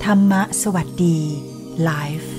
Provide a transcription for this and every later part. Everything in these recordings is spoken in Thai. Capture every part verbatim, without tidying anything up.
ธรรมะสวัสดีไลฟ์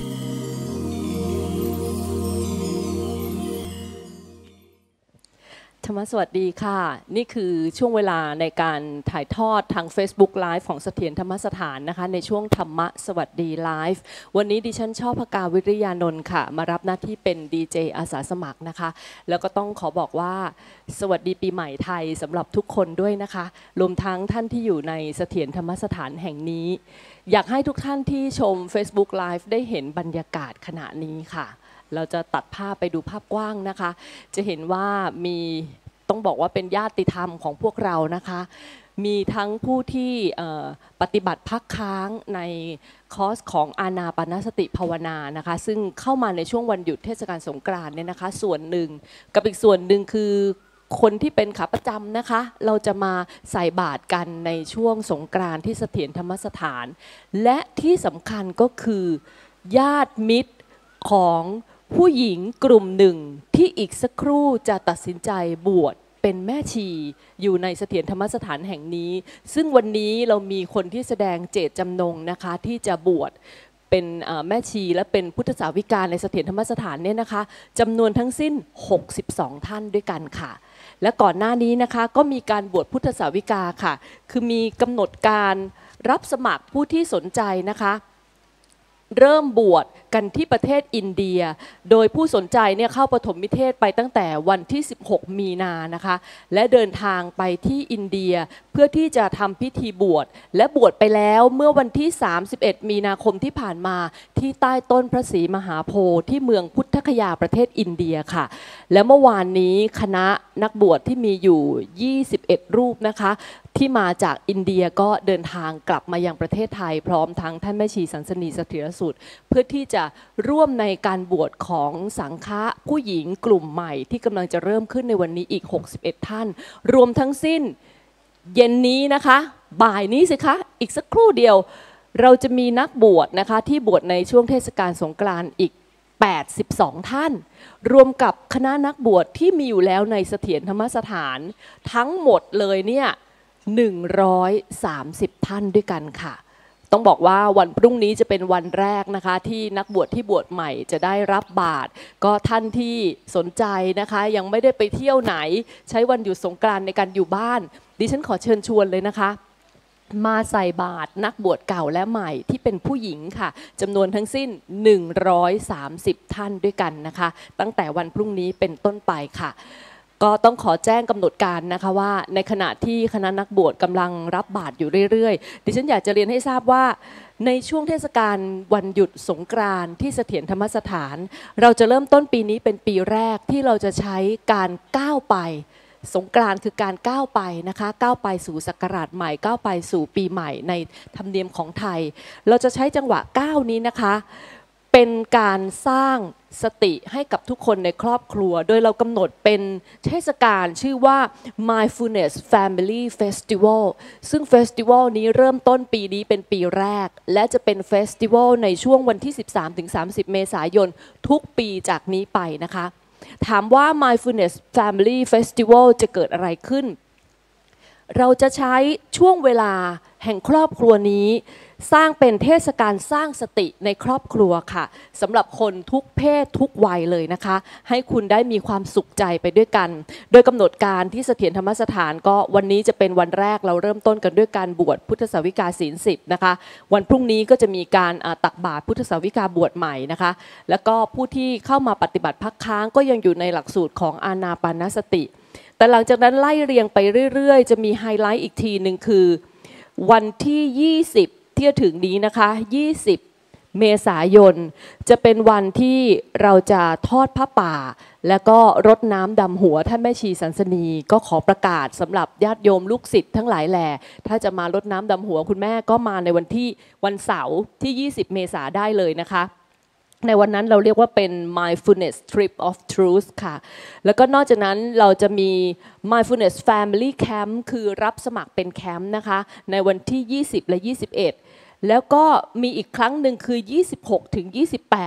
ธรรมสวัสดีค่ะนี่คือช่วงเวลาในการถ่ายทอดทาง Facebook Live ของเสถียรธรรมสถานนะคะในช่วงธรรมะสวัสดีไลฟ์วันนี้ดิฉันชอบภกาวิริยานนท์ค่ะมารับหน้าที่เป็นดีเจอาสาสมัครนะคะแล้วก็ต้องขอบอกว่าสวัสดีปีใหม่ไทยสำหรับทุกคนด้วยนะคะรวมทั้งท่านที่อยู่ในเสถียรธรรมสถานแห่งนี้อยากให้ทุกท่านที่ชม Facebook Live ได้เห็นบรรยากาศขณะนี้ค่ะเราจะตัดภาพไปดูภาพกว้างนะคะจะเห็นว่ามีต้องบอกว่าเป็นญาติธรรมของพวกเรานะคะมีทั้งผู้ที่ปฏิบัติพักค้างในคอร์สของอานาปานสติภาวนานะคะซึ่งเข้ามาในช่วงวันหยุดเทศกาลสงกรานต์เนี่ยนะคะส่วนหนึ่งกับอีกส่วนหนึ่งคือคนที่เป็นขาประจำนะคะเราจะมาใส่บาตรกันในช่วงสงกรานต์ที่เสถียรธรรมสถานและที่สำคัญก็คือญาติมิตรของผู้หญิงกลุ่มหนึ่งที่อีกสักครู่จะตัดสินใจบวชเป็นแม่ชีอยู่ในเสถียรธรรมสถานแห่งนี้ซึ่งวันนี้เรามีคนที่แสดงเจตจำนงนะคะที่จะบวชเป็นแม่ชีและเป็นพุทธสาวิกาในเสถียรธรรมสถานเนี่ยนะคะจำนวนทั้งสิ้นหกสิบสองท่านด้วยกันค่ะและก่อนหน้านี้นะคะก็มีการบวชพุทธสาวิกาค่ะคือมีกำหนดการรับสมัครผู้ที่สนใจนะคะเริ่มบวชกันที่ประเทศอินเดียโดยผู้สนใจเนี่ยเข้าปฐมนิเทศไปตั้งแต่วันที่สิบหกมีนานะคะและเดินทางไปที่อินเดียเพื่อที่จะทำพิธีบวชและบวชไปแล้วเมื่อวันที่สามสิบเอ็ดมีนาคมที่ผ่านมาที่ใต้ต้นพระศรีมหาโพธิ์ที่เมืองพุทธคยาประเทศอินเดียค่ะและเมื่อวานนี้คณะนักบวชที่มีอยู่ยี่สิบเอ็ดรูปนะคะที่มาจากอินเดียก็เดินทางกลับมายังประเทศไทยพร้อมทั้งท่านแม่ชีสันสนีเสถียรสุดเพื่อที่จะร่วมในการบวชของสังฆะผู้หญิงกลุ่มใหม่ที่กำลังจะเริ่มขึ้นในวันนี้อีกหกสิบเอ็ดท่านรวมทั้งสิ้นเย็นนี้นะคะบ่ายนี้สิคะอีกสักครู่เดียวเราจะมีนักบวชนะคะที่บวชในช่วงเทศกาลสงกรานต์อีกแปดสิบสองท่านรวมกับคณะนักบวชที่มีอยู่แล้วในเสถียรธรรมสถานทั้งหมดเลยเนี่ยหนึ่งร้อยสามสิบท่านด้วยกันค่ะต้องบอกว่าวันพรุ่งนี้จะเป็นวันแรกนะคะที่นักบวชที่บวชใหม่จะได้รับบาตรก็ท่านที่สนใจนะคะยังไม่ได้ไปเที่ยวไหนใช้วันหยุดสงกรานต์ในการอยู่บ้านดิฉันขอเชิญชวนเลยนะคะมาใส่บาตรนักบวชเก่าและใหม่ที่เป็นผู้หญิงค่ะจำนวนทั้งสิ้นหนึ่งร้อยสามสิบท่านด้วยกันนะคะตั้งแต่วันพรุ่งนี้เป็นต้นไปค่ะก็ต้องขอแจ้งกำหนดการนะคะว่าในขณะที่คณะนักบวชกำลังรับบาตรอยู่เรื่อยๆดิฉันอยากจะเรียนให้ทราบว่าในช่วงเทศกาลวันหยุดสงกรานต์ที่เสถียรธรรมสถานเราจะเริ่มต้นปีนี้เป็นปีแรกที่เราจะใช้การก้าวไปสงกรานต์คือการก้าวไปนะคะก้าวไปสู่ศักราชใหม่ก้าวไปสู่ปีใหม่ในธรรมเนียมของไทยเราจะใช้จังหวะก้าวนี้นะคะเป็นการสร้างสติให้กับทุกคนในครอบครัวโดยเรากำหนดเป็นเทศกาลชื่อว่า Mindfulness Family Festival ซึ่งเฟสติวัลนี้เริ่มต้นปีนี้เป็นปีแรกและจะเป็นเฟสติวัลในช่วงวันที่ สิบสามถึงสามสิบ เมษายนทุกปีจากนี้ไปนะคะถามว่า Mindfulness Family Festival จะเกิดอะไรขึ้นเราจะใช้ช่วงเวลาแห่งครอบครัวนี้สร้างเป็นเทศกาลสร้างสติในครอบครัวค่ะสำหรับคนทุกเพศทุกวัยเลยนะคะให้คุณได้มีความสุขใจไปด้วยกันโดยกำหนดการที่เสถียรธรรมสถานก็วันนี้จะเป็นวันแรกเราเริ่มต้นกันด้วยการบวชพุทธสาวิกาศีลสิบนะคะวันพรุ่งนี้ก็จะมีการตักบาตรพุทธสาวิกาบวชใหม่นะคะแล้วก็ผู้ที่เข้ามาปฏิบัติพักค้างก็ยังอยู่ในหลักสูตรของอานาปานสติแต่หลังจากนั้นไล่เรียงไปเรื่อยๆจะมีไฮไลท์อีกทีหนึ่งคือวันที่ยี่สิบที่จะถึงนี้นะคะยี่สิบเมษายนจะเป็นวันที่เราจะทอดผ้าป่าและก็รดน้ำดำหัวท่านแม่ชีสันสนีก็ขอประกาศสำหรับญาติโยมลูกศิษย์ทั้งหลายแหล่ถ้าจะมารดน้ำดำหัวคุณแม่ก็มาในวันที่วันเสาร์ที่ยี่สิบเมษายนได้เลยนะคะในวันนั้นเราเรียกว่าเป็น mindfulness trip of truth ค่ะแล้วก็นอกจากนั้นเราจะมี mindfulness family camp คือรับสมัครเป็นแคมป์นะคะในวันที่ยี่สิบและยี่สิบเอ็ดแล้วก็มีอีกครั้งหนึ่งคือยี่สิบหกถึงยี่สิบแปด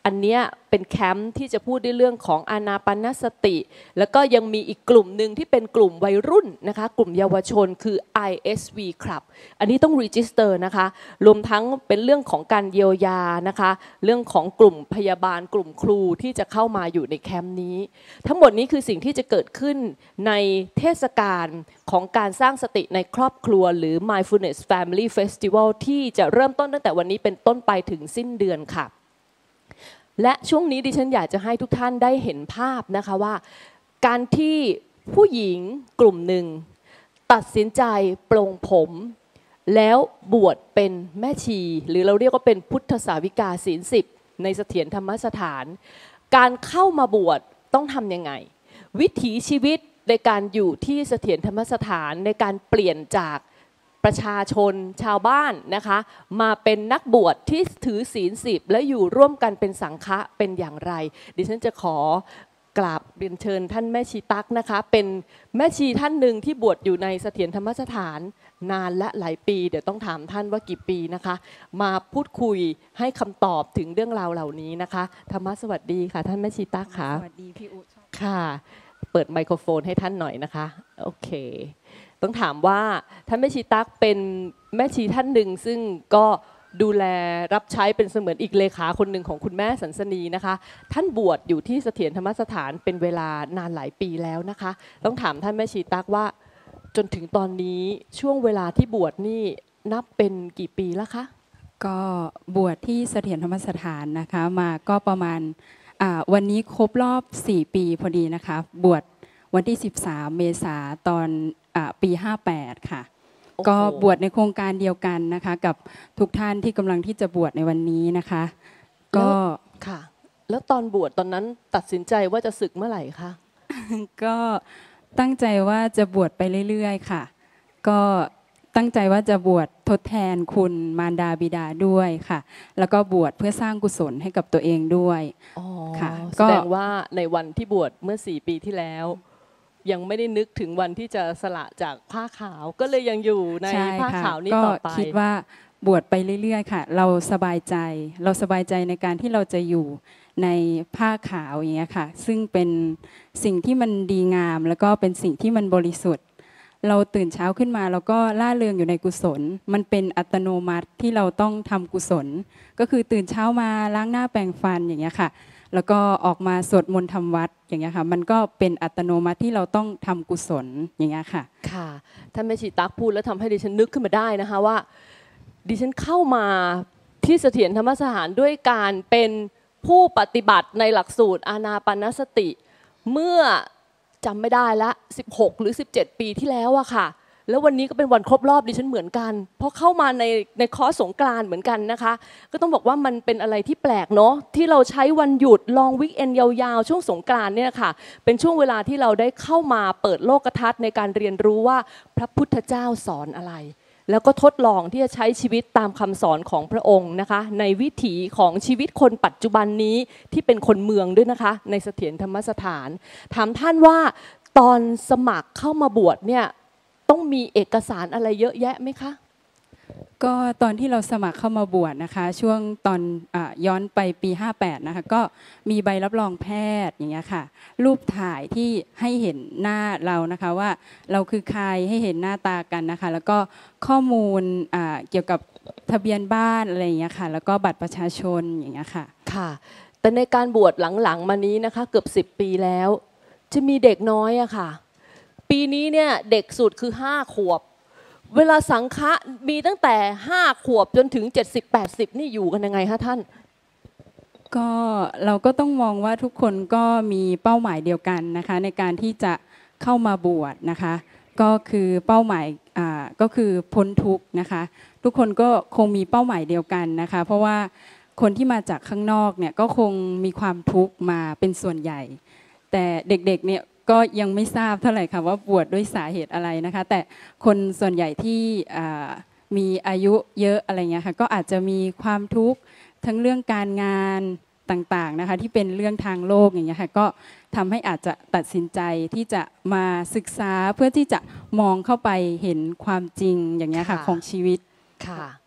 อันเนี้ยเป็นแคมป์ที่จะพูดในเรื่องของอานาปานสติ แล้วก็ยังมีอีกกลุ่มหนึ่งที่เป็นกลุ่มวัยรุ่นนะคะกลุ่มเยาวชนคือ ไอ เอส วี Club อันนี้ต้อง register นะคะรวมทั้งเป็นเรื่องของการเยียวยานะคะเรื่องของกลุ่มพยาบาลกลุ่มครูที่จะเข้ามาอยู่ในแคมป์นี้ทั้งหมดนี้คือสิ่งที่จะเกิดขึ้นในเทศกาลของการสร้างสติในครอบครัวหรือ Mindfulness Family Festival ที่จะเริ่มต้นตั้งแต่วันนี้เป็นต้นไปถึงสิ้นเดือนค่ะและช่วงนี้ดิฉันอยากจะให้ทุกท่านได้เห็นภาพนะคะว่าการที่ผู้หญิงกลุ่มหนึ่งตัดสินใจปลงผมแล้วบวชเป็นแม่ชีหรือเราเรียกว่าเป็นพุทธสาวิกาศีลสิบในเสถียรธรรมสถานการเข้ามาบวชต้องทำยังไงวิถีชีวิตในการอยู่ที่เสถียรธรรมสถานในการเปลี่ยนจากประชาชนชาวบ้านนะคะมาเป็นนักบวชที่ถือศีลสิบและอยู่ร่วมกันเป็นสังฆะเป็นอย่างไรดิฉันจะขอกราบเรียนเชิญท่านแม่ชีตั๊กนะคะเป็นแม่ชีท่านหนึ่งที่บวชอยู่ในเสถียรธรรมสถานนานและหลายปีเดี๋ยวต้องถามท่านว่ากี่ปีนะคะมาพูดคุยให้คำตอบถึงเรื่องราวเหล่านี้นะคะธรรมะสวัสดีค่ะท่านแม่ชีตั๊กค่ะสวัสดีพี่อุค่ะเปิดไมโครโฟนให้ท่านหน่อยนะคะโอเคต้องถามว่าท่านแม่ชีตั๊กเป็นแม่ชีท่านหนึ่งซึ่งก็ดูแลรับใช้เป็นเสมือนอีกเลขาคนหนึ่งของคุณแม่สันสนีนะคะท่านบวชอยู่ที่เสถียรธรรมสถานเป็นเวลานานหลายปีแล้วนะคะต้องถามท่านแม่ชีตั๊กว่าจนถึงตอนนี้ช่วงเวลาที่บวชนี่นับเป็นกี่ปีแล้วคะก็บวชที่เสถียรธรรมสถานนะคะมาก็ประมาณวันนี้ครบรอบสี่ปีพอดีนะคะบวชวันที่สิบสามเมษายนตอนปีห้าแปดค่ะก็บวชในโครงการเดียวกันนะคะกับทุกท่านที่กำลังที่จะบวชในวันนี้นะคะก็ค่ะแล้วตอนบวชตอนนั้นตัดสินใจว่าจะสึกเมื่อไหร่คะก็ตั้งใจว่าจะบวชไปเรื่อยๆค่ะก็ตั้งใจว่าจะบวชทดแทนคุณมารดาบิดาด้วยค่ะแล้วก็บวชเพื่อสร้างกุศลให้กับตัวเองด้วยค่ะแสดงว่าในวันที่บวชเมื่อสี่ปีที่แล้วยังไม่ได้นึกถึงวันที่จะสละจากผ้าขาวก็เลยยังอยู่ในผ้าขาวนี้ต่อไปก็คิดว่าบวชไปเรื่อยๆค่ะเราสบายใจเราสบายใจในการที่เราจะอยู่ในผ้าขาวอย่างเงี้ยค่ะซึ่งเป็นสิ่งที่มันดีงามแล้วก็เป็นสิ่งที่มันบริสุทธิ์เราตื่นเช้าขึ้นมาแล้วก็ล่าเริงอยู่ในกุศลมันเป็นอัตโนมัติที่เราต้องทำกุศลก็คือตื่นเช้ามาล้างหน้าแปรงฟันอย่างเงี้ยค่ะแล้วก็ออกมาสวดมนต์ทำวัดอย่างเงี้ยค่ะมันก็เป็นอัตโนมัติที่เราต้องทำกุศลอย่างเงี้ยค่ะค่ะท่านแม่ชีตั๊กพูดแล้วทำให้ดิฉันนึกขึ้นมาได้นะคะว่าดิฉันเข้ามาที่เสถียรธรรมสถานด้วยการเป็นผู้ปฏิบัติในหลักสูตรอานาปานสติเมื่อจำไม่ได้ละสิบหกหรือสิบเจ็ดปีที่แล้วอะค่ะแล้ววันนี้ก็เป็นวันครบรอบดิฉันเหมือนกันเพราะเข้ามาในในคอร์สสงกรานต์เหมือนกันนะคะก็ต้องบอกว่ามันเป็นอะไรที่แปลกเนาะที่เราใช้วันหยุดลองวิกเอนยาวๆช่วงสงกรานต์เนี่ยค่ะเป็นช่วงเวลาที่เราได้เข้ามาเปิดโลกทัศน์ในการเรียนรู้ว่าพระพุทธเจ้าสอนอะไรแล้วก็ทดลองที่จะใช้ชีวิตตามคำสอนของพระองค์นะคะในวิถีของชีวิตคนปัจจุบันนี้ที่เป็นคนเมืองด้วยนะคะในเสถียรธรรมสถานถามท่านว่าตอนสมัครเข้ามาบวชเนี่ยต้องมีเอกสารอะไรเยอะแยะไหมคะก็ตอนที่เราสมัครเข้ามาบวชนะคะช่วงตอนย้อนไปปีห้าแปดนะคะก็มีใบรับรองแพทย์อย่างเงี้ยค่ะรูปถ่ายที่ให้เห็นหน้าเรานะคะว่าเราคือใครให้เห็นหน้าตากันนะคะแล้วก็ข้อมูลเกี่ยวกับทะเบียนบ้านอะไรอย่างเงี้ยค่ะแล้วก็บัตรประชาชนอย่างเงี้ยค่ะค่ะแต่ในการบวชหลังๆมานี้นะคะเกือบสิบปีแล้วจะมีเด็กน้อยอะค่ะปีนี้เนี่ยเด็กสุดคือห้าขวบเวลาสังฆะมีตั้งแต่ห้าขวบจนถึงเจ็ดสิบ แปดสิบนี่อยู่กันยังไงคะท่านก็เราก็ต้องมองว่าทุกคนก็มีเป้าหมายเดียวกันนะคะในการที่จะเข้ามาบวชนะคะก็คือเป้าหมายอ่าก็คือพ้นทุกข์นะคะทุกคนก็คงมีเป้าหมายเดียวกันนะคะเพราะว่าคนที่มาจากข้างนอกเนี่ยก็คงมีความทุกข์มาเป็นส่วนใหญ่แต่เด็กๆเนี่ยก็ยังไม่ทราบเท่าไหร่ค่ะว่าบวชด้วยสาเหตุอะไรนะคะแต่คนส่วนใหญ่ที่มีอายุเยอะอะไรเงี้ยค่ะก็อาจจะมีความทุกข์ทั้งเรื่องการงานต่างๆนะคะที่เป็นเรื่องทางโลกอย่างเงี้ยค่ะก็ทำให้อาจจะตัดสินใจที่จะมาศึกษาเพื่อที่จะมองเข้าไปเห็นความจริงอย่างเงี้ยค่ะของชีวิตค่ะ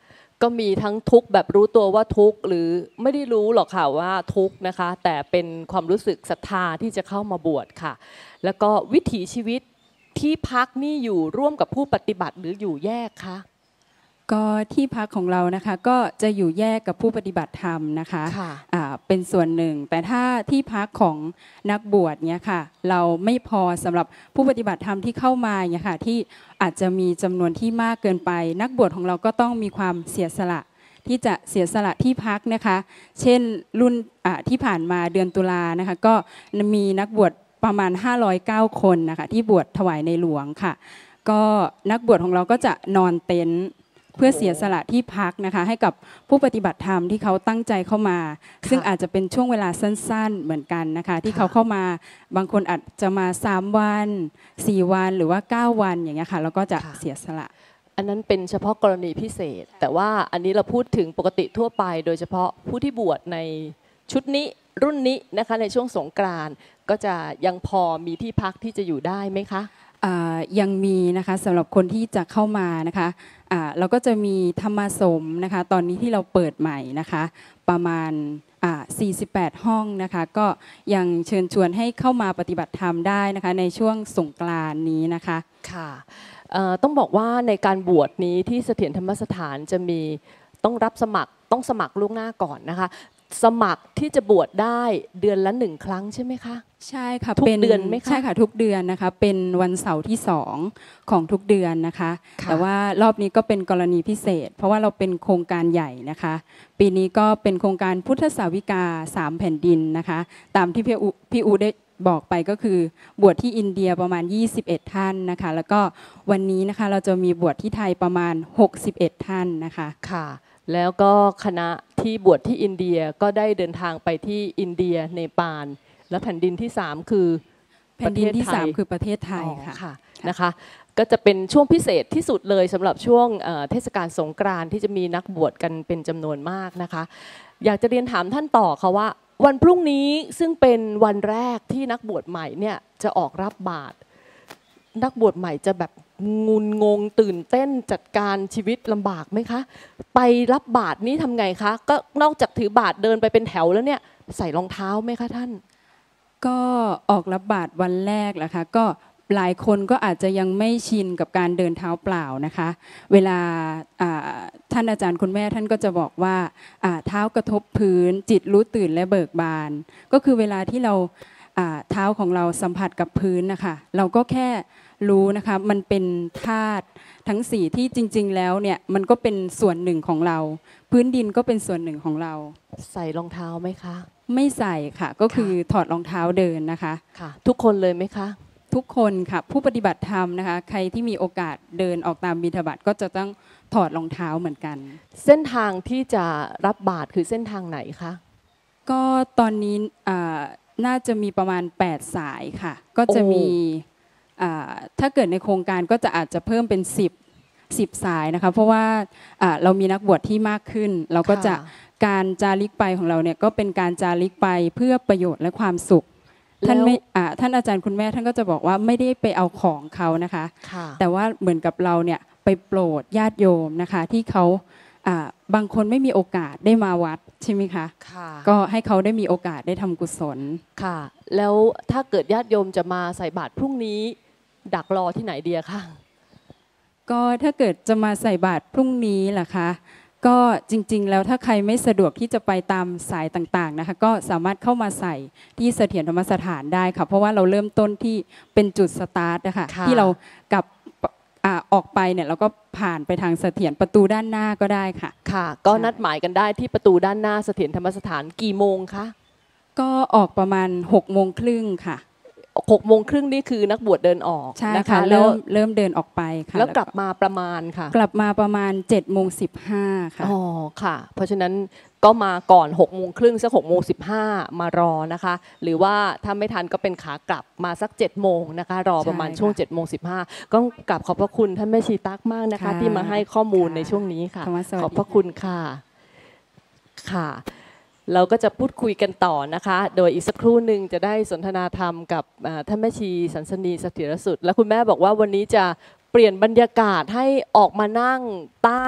ก็มีทั้งทุกข์แบบรู้ตัวว่าทุกข์หรือไม่ได้รู้หรอกค่ะว่าทุกข์นะคะแต่เป็นความรู้สึกศรัทธาที่จะเข้ามาบวชค่ะแล้วก็วิถีชีวิตที่พักนี่อยู่ร่วมกับผู้ปฏิบัติหรืออยู่แยกคะก็ที่พักของเรานะคะก็จะอยู่แยกกับผู้ปฏิบัติธรรมนะคะะเป็นส่วนหนึ่งแต่ถ้าที่พักของนักบวชเนี่ยค่ะเราไม่พอสำหรับผู้ปฏิบัติธรรมที่เข้ามาเนี่ยค่ะที่อาจจะมีจำนวนที่มากเกินไปนักบวชของเราก็ต้องมีความเสียสละที่จะเสียสละที่พักนะคะเช่นรุ่นที่ผ่านมาเดือนตุลานะคะก็มีนักบวชประมาณห้าร้อยเก้าคนนะคะที่บวชถวายในหลวงค่ะก็นักบวชของเราก็จะนอนเต็นท์เพื่อเสียสละที่พักนะคะให้กับผู้ปฏิบัติธรรมที่เขาตั้งใจเข้ามาซึ่งอาจจะเป็นช่วงเวลาสั้นๆเหมือนกันนะคะที่เขาเข้ามาบางคนอาจจะมาสามวันสี่วันหรือว่าเก้าวันอย่างเงี้ยค่ะแล้วก็จะเสียสละอันนั้นเป็นเฉพาะกรณีพิเศษแต่ว่าอันนี้เราพูดถึงปกติทั่วไปโดยเฉพาะผู้ที่บวชในชุดนี้รุ่นนี้นะคะในช่วงสงกรานต์ก็จะยังพอมีที่พักที่จะอยู่ได้ไหมคะยังมีนะคะสำหรับคนที่จะเข้ามานะคะเราก็จะมีธรรมสมนะคะตอนนี้ที่เราเปิดใหม่นะคะประมาณสี่สิบแปดห้องนะคะก็ยังเชิญชวนให้เข้ามาปฏิบัติธรรมได้นะคะในช่วงสงกรานต์นี้นะคะค่ะต้องบอกว่าในการบวชนี้ที่เสถียรธรรมสถานจะมีต้องรับสมัครต้องสมัครล่วงหน้าก่อนนะคะสมัครที่จะบวชได้เดือนละหนึ่งครั้งใช่ไหมคะใช่ค่ะทุกเดือนไหมคะใช่ค่ะทุกเดือนนะคะเป็นวันเสาร์ที่สองของทุกเดือนนะคะแต่ว่ารอบนี้ก็เป็นกรณีพิเศษเพราะว่าเราเป็นโครงการใหญ่นะคะปีนี้ก็เป็นโครงการพุทธสาวิกาสามแผ่นดินนะคะตามที่พี่อูพี่อูได้บอกไปก็คือบวชที่อินเดียประมาณยี่สิบเอ็ดท่านนะคะแล้วก็วันนี้นะคะเราจะมีบวชที่ไทยประมาณหกสิบเอ็ดท่านนะคะค่ะแล้วก็คณะที่บวชที่อินเดียก็ได้เดินทางไปที่อินเดียเนปาลและแผ่นดินที่สามคือแผ่นดินที่สามคือประเทศไทยค่ะนะคะก็จะเป็นช่วงพิเศษที่สุดเลยสำหรับช่วงเทศกาลสงกรานต์ที่จะมีนักบวชกันเป็นจำนวนมากนะคะอยากจะเรียนถามท่านต่อค่ะว่าวันพรุ่งนี้ซึ่งเป็นวันแรกที่นักบวชใหม่เนี่ยจะออกรับบาตรนักบวชใหม่จะแบบงุนงงตื่นเต้นจัดการชีวิตลำบากไหมคะไปรับบาตรนี้ทำไงคะก็นอกจากถือบาตรเดินไปเป็นแถวแล้วเนี่ยใส่รองเท้าไหมคะท่านก็ออกรับบาตรวันแรกแหละค่ะก็หลายคนก็อาจจะยังไม่ชินกับการเดินเท้าเปล่านะคะเวลาท่านอาจารย์คุณแม่ท่านก็จะบอกว่าเท้ากระทบพื้นจิตรู้ตื่นและเบิกบานก็คือเวลาที่เราเท้าของเราสัมผัสกับพื้นนะคะเราก็แค่รู้นะคะมันเป็นธาตุทั้งสี่ที่จริงๆแล้วเนี่ยมันก็เป็นส่วนหนึ่งของเราพื้นดินก็เป็นส่วนหนึ่งของเราใส่รองเท้าไหมคะไม่ใส่ค่ะก็คือถอดรองเท้าเดินนะคะค่ะทุกคนเลยไหมคะทุกคนค่ะผู้ปฏิบัติธรรมนะคะใครที่มีโอกาสเดินออกตามบิณฑบาตก็จะต้องถอดรองเท้าเหมือนกันเส้นทางที่จะรับบาตรคือเส้นทางไหนคะก็ตอนนี้น่าจะมีประมาณแปดสายค่ะก็จะมีถ้าเกิดในโครงการก็จะอาจจะเพิ่มเป็นสิบ สิบสายนะคะเพราะว่าเรามีนักบวชที่มากขึ้นเราก็จะการจาริกไปของเราเนี่ยก็เป็นการจาริกไปเพื่อประโยชน์และความสุขท่านไม่ท่านอาจารย์คุณแม่ท่านก็จะบอกว่าไม่ได้ไปเอาของเขานะคะแต่ว่าเหมือนกับเราเนี่ยไปโปรดญาติโยมนะคะที่เขาบางคนไม่มีโอกาสได้มาวัดใช่ไหมคะก็ให้เขาได้มีโอกาสได้ทำกุศลค่ะแล้วถ้าเกิดญาติโยมจะมาใส่บาตรพรุ่งนี้ดักรอที่ไหนเดียคะก็ถ้าเกิดจะมาใส่บาตรพรุ่งนี้ล่ะคะก็จริงๆแล้วถ้าใครไม่สะดวกที่จะไปตามสายต่างๆนะคะก็สามารถเข้ามาใส่ที่เสถียรธรรมสถานได้ค่ะเพราะว่าเราเริ่มต้นที่เป็นจุดสตาร์ทนะคะที่เรากลับออกไปเนี่ยเราก็ผ่านไปทางเสถียรประตูด้านหน้าก็ได้ค่ะค่ะก็นัดหมายกันได้ที่ประตูด้านหน้าเสถียรธรรมสถานกี่โมงคะก็ออกประมาณหกโมงครึ่งค่ะหกโมงครึ่งนี่คือนักบวชเดินออกใช่ค่ะเริ่มเริ่มเดินออกไปค่ะแล้วกลับมาประมาณค่ะกลับมาประมาณเจ็ดโมงสิบห้าค่ะอ๋อค่ะเพราะฉะนั้นก็มาก่อนหกโมงครึ่งสักหกโมงสิบห้ามารอนะคะหรือว่าถ้าไม่ทันก็เป็นขากลับมาสักเจ็ดโมงนะคะรอประมาณช่วงเจ็ดโมงสิบห้าก็กลับขอบพระคุณท่านแม่ชีตั๊กมากนะคะที่มาให้ข้อมูลในช่วงนี้ค่ะขอบพระคุณค่ะค่ะเราก็จะพูดคุยกันต่อนะคะโดยอีกสักครู่หนึ่งจะได้สนทนาธรรมกับท่านแม่ชีสันสนีเสถียรสุดและคุณแม่บอกว่าวันนี้จะเปลี่ยนบรรยากาศให้ออกมานั่งใต้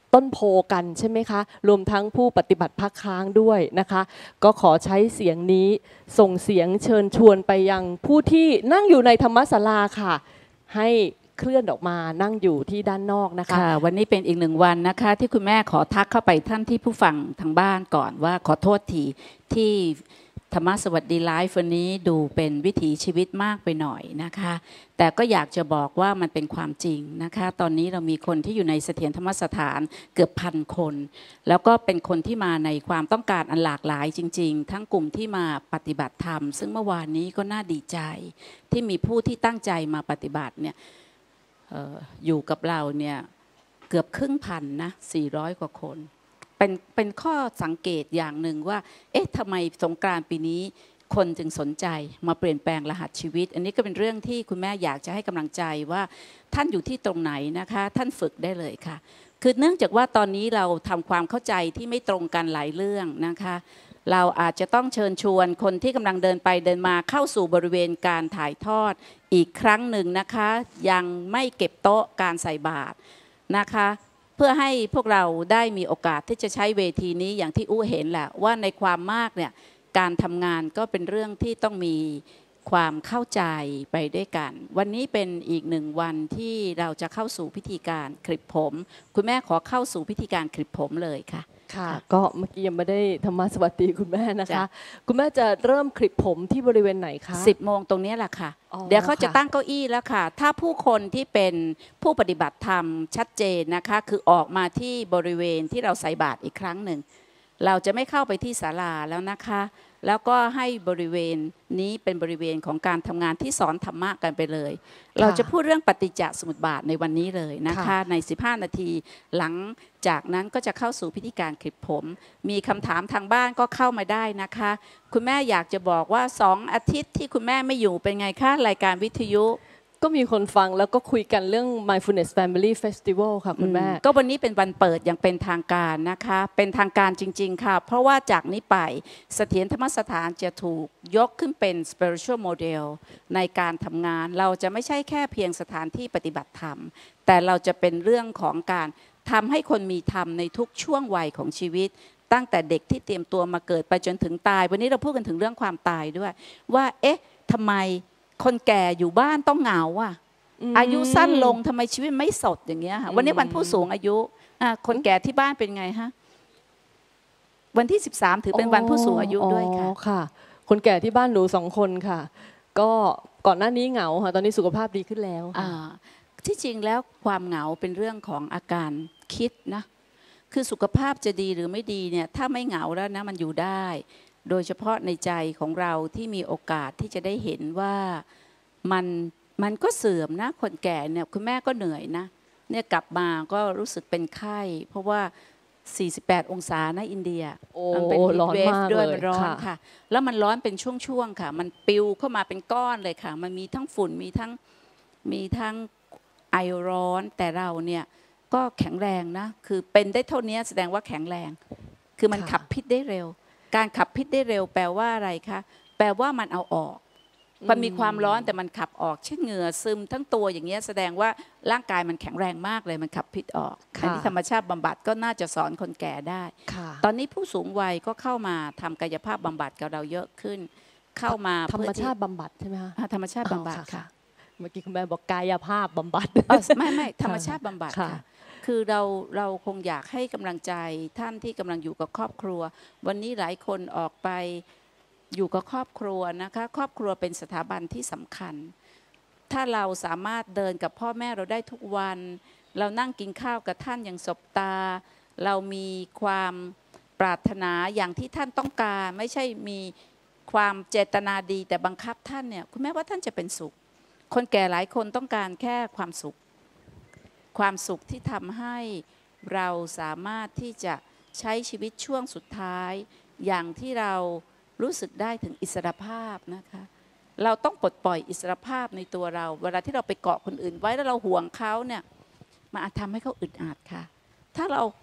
ต้นโพกันใช่ไหมคะรวมทั้งผู้ปฏิบัติภาคค้างด้วยนะคะก็ขอใช้เสียงนี้ส่งเสียงเชิญชวนไปยังผู้ที่นั่งอยู่ในธรรมศาลาค่ะให้เคลื่อนออกมานั่งอยู่ที่ด้านนอกนะคะค่ะวันนี้เป็นอีกหนึ่งวันนะคะที่คุณแม่ขอทักเข้าไปท่านที่ผู้ฟังทางบ้านก่อนว่าขอโทษทีที่ธรรมะสวัสดีไลฟ์วันนี้ดูเป็นวิถีชีวิตมากไปหน่อยนะคะแต่ก็อยากจะบอกว่ามันเป็นความจริงนะคะตอนนี้เรามีคนที่อยู่ในเสถียรธรรมสถานเกือบพันคนแล้วก็เป็นคนที่มาในความต้องการอันหลากหลายจริงๆทั้งกลุ่มที่มาปฏิบัติธรรมซึ่งเมื่อวานนี้ก็น่าดีใจที่มีผู้ที่ตั้งใจมาปฏิบัติเนี่ยอออยู่กับเราเนี่ยเกือบครึ่งพันนะสี่ร้อยกว่าคนเป็นเป็นข้อสังเกตอย่างหนึ่งว่าเอ๊ะทำไมสงกรานต์ปีนี้คนจึงสนใจมาเปลี่ยนแปลงรหัสชีวิตอันนี้ก็เป็นเรื่องที่คุณแม่อยากจะให้กำลังใจว่าท่านอยู่ที่ตรงไหนนะคะท่านฝึกได้เลยค่ะคือเนื่องจากว่าตอนนี้เราทำความเข้าใจที่ไม่ตรงกันหลายเรื่องนะคะเราอาจจะต้องเชิญชวนคนที่กำลังเดินไปเดินมาเข้าสู่บริเวณการถ่ายทอดอีกครั้งหนึ่งนะคะยังไม่เก็บโต๊ะการใส่บาตรนะคะเพื่อให้พวกเราได้มีโอกาสที่จะใช้เวทีนี้อย่างที่อู้เห็นแหละว่าในความมากเนี่ยการทำงานก็เป็นเรื่องที่ต้องมีความเข้าใจไปด้วยกันวันนี้เป็นอีกหนึ่งวันที่เราจะเข้าสู่พิธีการคลิปผมคุณแม่ขอเข้าสู่พิธีการคลิปผมเลยค่ะค่ะก็เมื่อกี้ยังไม่ได้ธรรมะสวัสดีคุณแม่นะคะคุณแม่จะเริ่มคลิปผมที่บริเวณไหนคะสิบโมงตรงนี้แหละค่ะเดี๋ยวเขาจะตั้งเก้าอี้แล้วค่ะถ้าผู้คนที่เป็นผู้ปฏิบัติธรรมชัดเจนนะคะคือออกมาที่บริเวณที่เราใส่บาตรอีกครั้งหนึ่งเราจะไม่เข้าไปที่ศาลาแล้วนะคะแล้วก็ให้บริเวณนี้เป็นบริเวณของการทำงานที่สอนธรรมะกันไปเลยเราจะพูดเรื่องปฏิจจสมุปบาทในวันนี้เลยนะคะในสิบห้านาทีหลังจากนั้นก็จะเข้าสู่พิธีการคลิปผมมีคำถามทางบ้านก็เข้ามาได้นะคะคุณแม่อยากจะบอกว่าสองอาทิตย์ที่คุณแม่ไม่อยู่เป็นไงคะรายการวิทยุก็มีคนฟังแล้วก็คุยกันเรื่อง Mindfulness Family Festival ค่ะคุณแม่ก็วันนี้เป็นวันเปิดอย่างเป็นทางการนะคะเป็นทางการจริงๆค่ะเพราะว่าจากนี้ไปเสถียรธรรมสถานจะถูกยกขึ้นเป็น spiritual model ในการทำงานเราจะไม่ใช่แค่เพียงสถานที่ปฏิบัติธรรมแต่เราจะเป็นเรื่องของการทำให้คนมีธรรมในทุกช่วงวัยของชีวิตตั้งแต่เด็กที่เตรียมตัวมาเกิดไปจนถึงตายวันนี้เราพูดกันถึงเรื่องความตายด้วยว่าเอ๊ะทำไมคนแก่อยู่บ้านต้องเหงาอ่ะอายุสั้นลงทำไมชีวิตไม่สดอย่างเงี้ยค่ะวันนี้วันผู้สูงอายุคนแก่ที่บ้านเป็นไงฮะวันที่สิบสามถือเป็นวันผู้สูงอายุด้วยค่ะค่ะคนแก่ที่บ้านหนูสองคนค่ะก็ก่อนหน้านี้เหงาค่ะตอนนี้สุขภาพดีขึ้นแล้วที่จริงแล้วความเหงาเป็นเรื่องของอาการคิดนะคือสุขภาพจะดีหรือไม่ดีเนี่ยถ้าไม่เหงาแล้วนะมันอยู่ได้โดยเฉพาะในใจของเราที่มีโอกาสที่จะได้เห็นว่ามันมันก็เสื่อมนะคนแก่เนี่ยคุณแม่ก็เหนื่อยนะเนี่ยกลับมาก็รู้สึกเป็นไข้เพราะว่าสี่สิบแปดองศานะอินเดียมันเป็นร้อนมากด้วยมันร้อนค่ะแล้วมันร้อนเป็นช่วงๆค่ะมันปิวเข้ามาเป็นก้อนเลยค่ะมันมีทั้งฝุ่นมีทั้งมีทั้งไอร้อนแต่เราเนี่ยก็แข็งแรงนะคือเป็นได้เท่านี้แสดงว่าแข็งแรงคือมันขับพิษได้เร็วการขับพิษได้เร็วแปลว่าอะไรคะแปลว่ามันเอาออกมันมีความร้อนแต่มันขับออกเช่นเหงื่อซึมทั้งตัวอย่างเงี้ยแสดงว่าร่างกายมันแข็งแรงมากเลยมันขับพิษออกอันนี้ธรรมชาติบำบัดก็น่าจะสอนคนแก่ได้ตอนนี้ผู้สูงวัยก็เข้ามาทำกายภาพบำบัดกับเราเยอะขึ้นเข้ามาธรรมชาติบำบัดใช่ไหมคะธรรมชาติบำบัดค่ะเมื่อกี้คุณแม่บอกกายภาพบำบัดไม่ไม่ธรรมชาติบำบัดค่ะคือเราเราคงอยากให้กำลังใจท่านที่กำลังอยู่กับครอบครัววันนี้หลายคนออกไปอยู่กับครอบครัวนะคะครอบครัวเป็นสถาบันที่สำคัญถ้าเราสามารถเดินกับพ่อแม่เราได้ทุกวันเรานั่งกินข้าวกับท่านอย่างสบตาเรามีความปรารถนาอย่างที่ท่านต้องการไม่ใช่มีความเจตนาดีแต่บังคับท่านเนี่ยคุณแม่ว่าท่านจะเป็นสุขคนแก่หลายคนต้องการแค่ความสุขความสุขที่ทำให้เราสามารถที่จะใช้ชีวิตช่วงสุดท้ายอย่างที่เรารู้สึกได้ถึงอิสรภาพนะคะเราต้องปลดปล่อยอิสรภาพในตัวเราเวลาที่เราไปเกาะคนอื่นไว้แล้วเราห่วงเขาเนี่ยมันอาจทำให้เขาอึดอัดค่ะถ้าเรา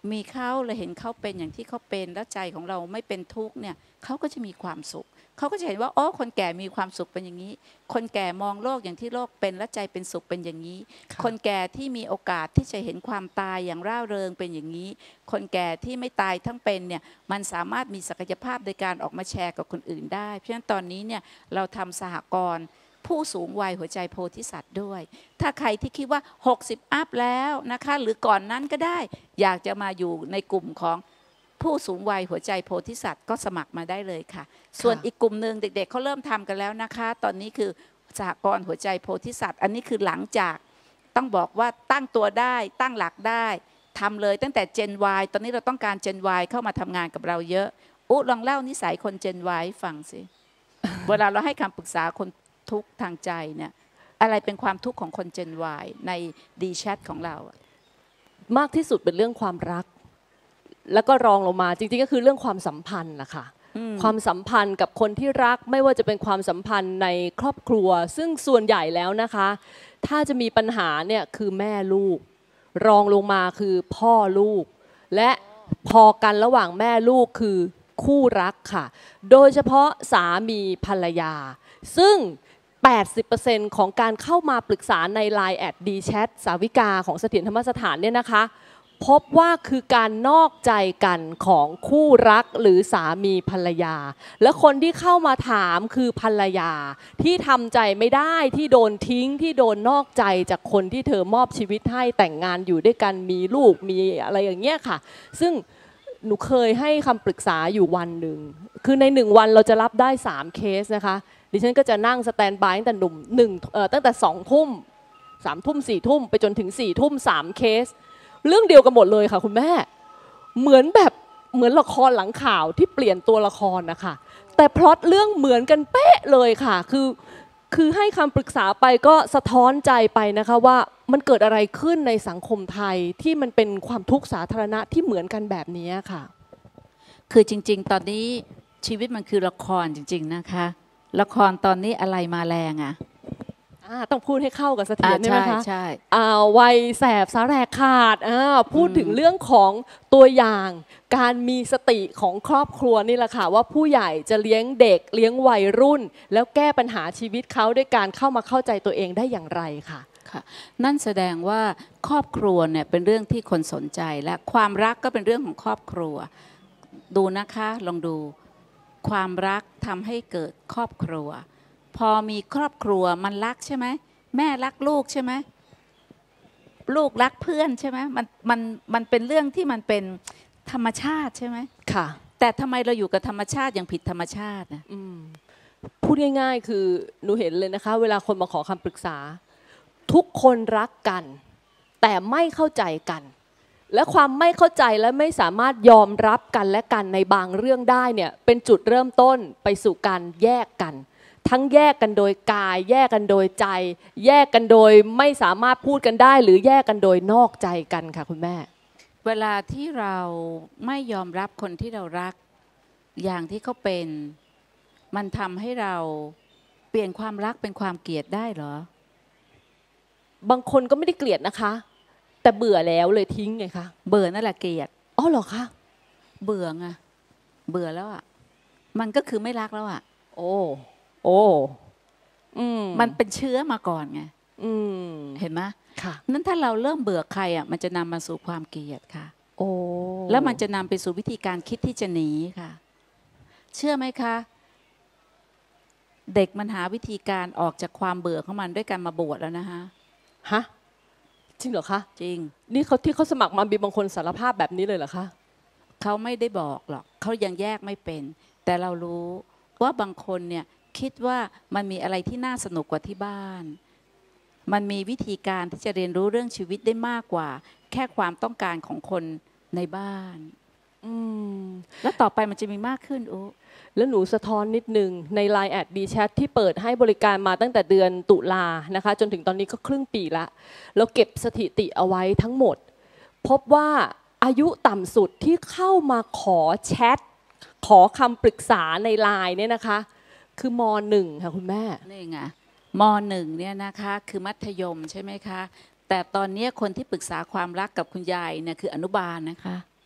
มีเขาเราเห็นเขาเป็นอย่างที่เขาเป็นแล้วใจของเราไม่เป็นทุกข์เนี่ยเขาก็จะมีความสุขเขาก็จะเห็นว่าอ๋อคนแก่มีความสุขเป็นอย่างนี้คนแก่มองโลกอย่างที่โลกเป็นและใจเป็นสุขเป็นอย่างนี้คนแก่ที่มีโอกาสที่จะเห็นความตายอย่างร่าเริงเป็นอย่างนี้คนแก่ที่ไม่ตายทั้งเป็นเนี่ยมันสามารถมีศักยภาพในการออกมาแชร์กับคนอื่นได้เพราะฉะนั้นตอนนี้เนี่ยเราทำสหกรณ์ผู้สูงวัยหัวใจโพธิสัตว์ด้วยถ้าใครที่คิดว่าหกสิบอัพแล้วนะคะหรือก่อนนั้นก็ได้อยากจะมาอยู่ในกลุ่มของผู้สูงวัยหัวใจโพธิสัตว์ก็สมัครมาได้เลยค่ะส่วนอีกกลุ่มหนึ่งเด็กๆเขาเริ่มทำกันแล้วนะคะตอนนี้คือสหกรณ์หัวใจโพธิสัตว์อันนี้คือหลังจากต้องบอกว่าตั้งตัวได้ตั้งหลักได้ทำเลยตั้งแต่ Gen Y ตอนนี้เราต้องการ Gen Y เข้ามาทำงานกับเราเยอะอุ๊ลองเล่านิสัยคน Gen Y ฟังสิ เวลาเราให้คำปรึกษาคนทุกข์ทางใจเนี่ยอะไรเป็นความทุกข์ของคน Gen Y ใน ดี แชท ของเรามากที่สุดเป็นเรื่องความรักแล้วก็รองลงมาจริงๆก็คือเรื่องความสัมพันธ์นะคะความสัมพันธ์กับคนที่รักไม่ว่าจะเป็นความสัมพันธ์ในครอบครัวซึ่งส่วนใหญ่แล้วนะคะถ้าจะมีปัญหาเนี่ยคือแม่ลูกรองลงมาคือพ่อลูกและพอกันระหว่างแม่ลูกคือคู่รักค่ะโดยเฉพาะสามีภรรยาซึ่ง แปดสิบเปอร์เซ็นต์ ของการเข้ามาปรึกษาใน ไลน์ แอด ดี แชท สาวิกาของเสถียรธรรมสถานเนี่ยนะคะพบว่าคือการนอกใจกันของคู่รักหรือสามีภรรยาและคนที่เข้ามาถามคือภรรยาที่ทำใจไม่ได้ที่โดนทิ้งที่โดนนอกใจจากคนที่เธอมอบชีวิตให้แต่งงานอยู่ด้วยกันมีลูกมีอะไรอย่างเงี้ยค่ะซึ่งหนูเคยให้คำปรึกษาอยู่วันหนึ่งคือในหนึ่งวันเราจะรับได้สามเคสนะคะดิฉันก็จะนั่งสแตนบายตั้งแต่หนุ่มหนึ่งเอ่อตั้งแต่สองทุ่มสามทุ่มสี่ทุ่มไปจนถึงสี่ทุ่มสามเคสเรื่องเดียวกันหมดเลยค่ะคุณแม่เหมือนแบบเหมือนละครหลังข่าวที่เปลี่ยนตัวละครนะคะแต่พล็อตเรื่องเหมือนกันเป๊ะเลยค่ะคือคือให้คำปรึกษาไปก็สะท้อนใจไปนะคะว่ามันเกิดอะไรขึ้นในสังคมไทยที่มันเป็นความทุกข์สาธารณะที่เหมือนกันแบบนี้ค่ะคือจริงๆตอนนี้ชีวิตมันคือละครจริงๆนะคะละครตอนนี้อะไรมาแรงอะต้องพูดให้เข้ากับเสถียรใช่ไหมคะใช่วัยแสบสาแหรกขาดพูดถึงเรื่องของตัวอย่างการมีสติของครอบครัวนี่แหละค่ะว่าผู้ใหญ่จะเลี้ยงเด็กเลี้ยงวัยรุ่นแล้วแก้ปัญหาชีวิตเขาด้วยการเข้ามาเข้าใจตัวเองได้อย่างไรค่ะค่ะนั่นแสดงว่าครอบครัวเนี่ยเป็นเรื่องที่คนสนใจและความรักก็เป็นเรื่องของครอบครัวดูนะคะลองดูความรักทำให้เกิดครอบครัวพอมีครอบครัวมันรักใช่ไหมแม่รักลูกใช่ไหมลูกรักเพื่อนใช่ไหมมันมันมันเป็นเรื่องที่มันเป็นธรรมชาติใช่ไหมค่ะแต่ทำไมเราอยู่กับธรรมชาติอย่างผิดธรรมชาตินะพูดง่ายๆคือหนูเห็นเลยนะคะเวลาคนมาขอคำปรึกษาทุกคนรักกันแต่ไม่เข้าใจกันและความไม่เข้าใจและไม่สามารถยอมรับกันและกันในบางเรื่องได้เนี่ยเป็นจุดเริ่มต้นไปสู่การแยกกันทั้งแยกกันโดยกายแยกกันโดยใจแยกกันโดยไม่สามารถพูดกันได้หรือแยกกันโดยนอกใจกันค่ะคุณแม่เวลาที่เราไม่ยอมรับคนที่เรารักอย่างที่เขาเป็นมันทำให้เราเปลี่ยนความรักเป็นความเกลียดได้เหรอบางคนก็ไม่ได้เกลียดนะคะแต่เบื่อแล้วเลยทิ้งไงคะเบื่อนั่นแหละเกลียดอ๋อเหรอคะเบื่อไงเบื่อแล้วอ่ะมันก็คือไม่รักแล้วอ่ะโอ้โอ้อืมมันเป็นเชื้อมาก่อนไงอืมเห็นไหมค่ะนั้นถ้าเราเริ่มเบื่อใครอ่ะมันจะนำมาสู่ความเกลียดค่ะโอ้แล้วมันจะนำไปสู่วิธีการคิดที่จะหนีค่ะเชื่อไหมคะเด็กมันหาวิธีการออกจากความเบื่อของมันด้วยการมาบวชแล้วนะฮะฮะจริงเหรอคะจริงนี่เขาที่เขาสมัครมามีบางคนสารภาพแบบนี้เลยเหรอคะเขาไม่ได้บอกหรอกเขายังแยกไม่เป็นแต่เรารู้ว่าบางคนเนี่ยคิดว่ามันมีอะไรที่น่าสนุกกว่าที่บ้านมันมีวิธีการที่จะเรียนรู้เรื่องชีวิตได้มากกว่าแค่ความต้องการของคนในบ้านอืมแล้วต่อไปมันจะมีมากขึ้นอุ๊แล้วหนูสะท้อนนิดนึงใน ไลน์ แอด ดี แชท ที่เปิดให้บริการมาตั้งแต่เดือนตุลานะคะจนถึงตอนนี้ก็ครึ่งปีละเราเก็บสถิติเอาไว้ทั้งหมดพบว่าอายุต่ำสุดที่เข้ามาขอแชทขอคำปรึกษาใน ไลน์ เนี่ยนะคะคือม.หนึ่ง ค่ะคุณแม่นี่ไงม.หนึ่ง เนี่ยนะคะคือมัธยมใช่ไหมคะแต่ตอนนี้คนที่ปรึกษาความรักกับคุณยายเนี่ยคืออนุบาลนะคะ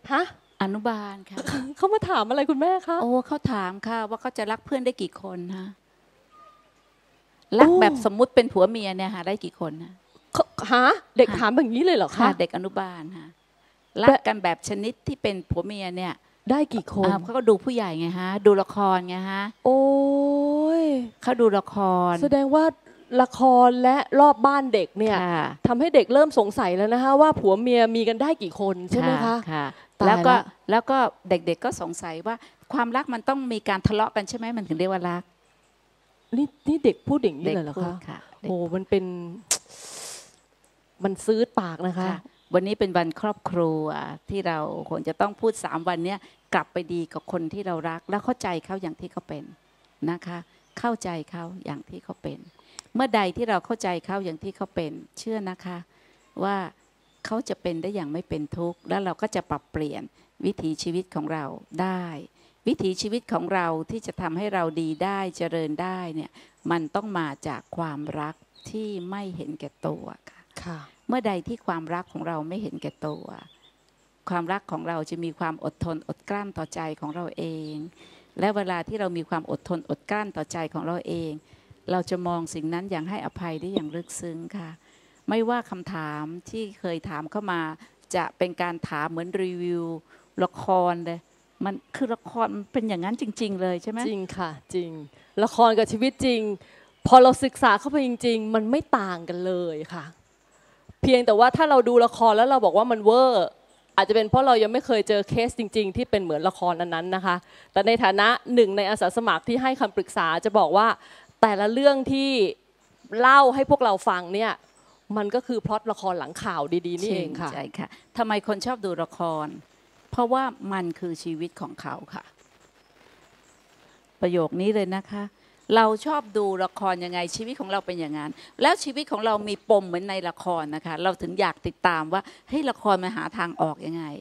ฮะอนุบาลค่ะเขามาถามอะไรคุณแม่คะโอ้เขาถามค่ะว่าเขาจะรักเพื่อนได้กี่คนฮะรักแบบสมมุติเป็นผัวเมียเนี่ยหาได้กี่คนนะเขาฮะเด็กถามแบบนี้เลยเหรอค่ะคะเด็กอนุบาลค่ะรักกันแบบชนิดที่เป็นผัวเมียเนี่ยได้กี่คนอ่าเขาก็ดูผู้ใหญ่ไงฮะดูละครไงฮะโอ้ยเขาดูละครแสดงว่าละครและรอบบ้านเด็กเนี่ยค่ะทำให้เด็กเริ่มสงสัยแล้วนะคะว่าผัวเมียมีกันได้กี่คนใช่ไหมคะค่ะตายแล้วก็ละแล้วก็เด็กๆก็สงสัยว่าความรักมันต้องมีการทะเลาะกันใช่ไหมมันถึงเรียกว่ารักนี่นี่เด็กพูดอย่างนี้เด็กเลยเหรอพูดคะค่ะโอ้มันเป็น มันซื้อปากนะคะค่ะวันนี้เป็นวันครอบครัวที่เราควรจะต้องพูดสามวันเนี้ยกลับไปดีกับคนที่เรารักแล้วเข้าใจเขาอย่างที่เขาเป็นนะคะ เข้าใจเขาอย่างที่เขาเป็น เมื่อใดที่เราเข้าใจเขาอย่างที่เขาเป็นเชื่อนะคะว่าเขาจะเป็นได้อย่างไม่เป็นทุกข์แล้วเราก็จะปรับเปลี่ยนวิถีชีวิตของเราได้ วิถีชีวิตของเราที่จะทำให้เราดีได้เจริญได้เนี่ยมันต้องมาจากความรักที่ไม่เห็นแก่ตัวค่ะค่ะเมื่อใดที่ความรักของเราไม่เห็นแก่ตัว ความรักของเราจะมีความอดทนอดกลั้นต่อใจของเราเอง และเวลาที่เรามีความอดทนอดกลั้นต่อใจของเราเอง เราจะมองสิ่งนั้นอย่างให้อภัยได้อย่างลึกซึ้งค่ะ ไม่ว่าคำถามที่เคยถามเข้ามาจะเป็นการถามเหมือนรีวิวละครเลยมันคือละครมันเป็นอย่างนั้นจริง ๆ เลยใช่ไหมจริงค่ะ จริง ละครกับชีวิตจริง พอเราศึกษาเข้าไปจริง ๆ มันไม่ต่างกันเลยค่ะ เพียงแต่ว่าถ้าเราดูละครแล้วเราบอกว่ามันเวอร์อาจจะเป็นเพราะเรายังไม่เคยเจอเคสจริง ๆ ที่เป็นเหมือนละครอันนั้นนะคะ แต่ในฐานะหนึ่งในอาสาสมัครที่ให้คำปรึกษาจะบอกว่าแต่ละเรื่องที่เล่าให้พวกเราฟังเนี่ยมันก็คือพล็อตละครหลังข่าวดีๆนี่เองค่ะใช่ค่ะทำไมคนชอบดูละคร เพราะว่ามันคือชีวิตของเขาค่ะ ประโยคนี้เลยนะคะ เราชอบดูละครยังไงชีวิตของเราเป็นอย่างนั้นแล้วชีวิตของเรามีปมเหมือนในละครนะคะ เราถึงอยากติดตามว่าเฮ้ยละครมันหาทางออกยังไง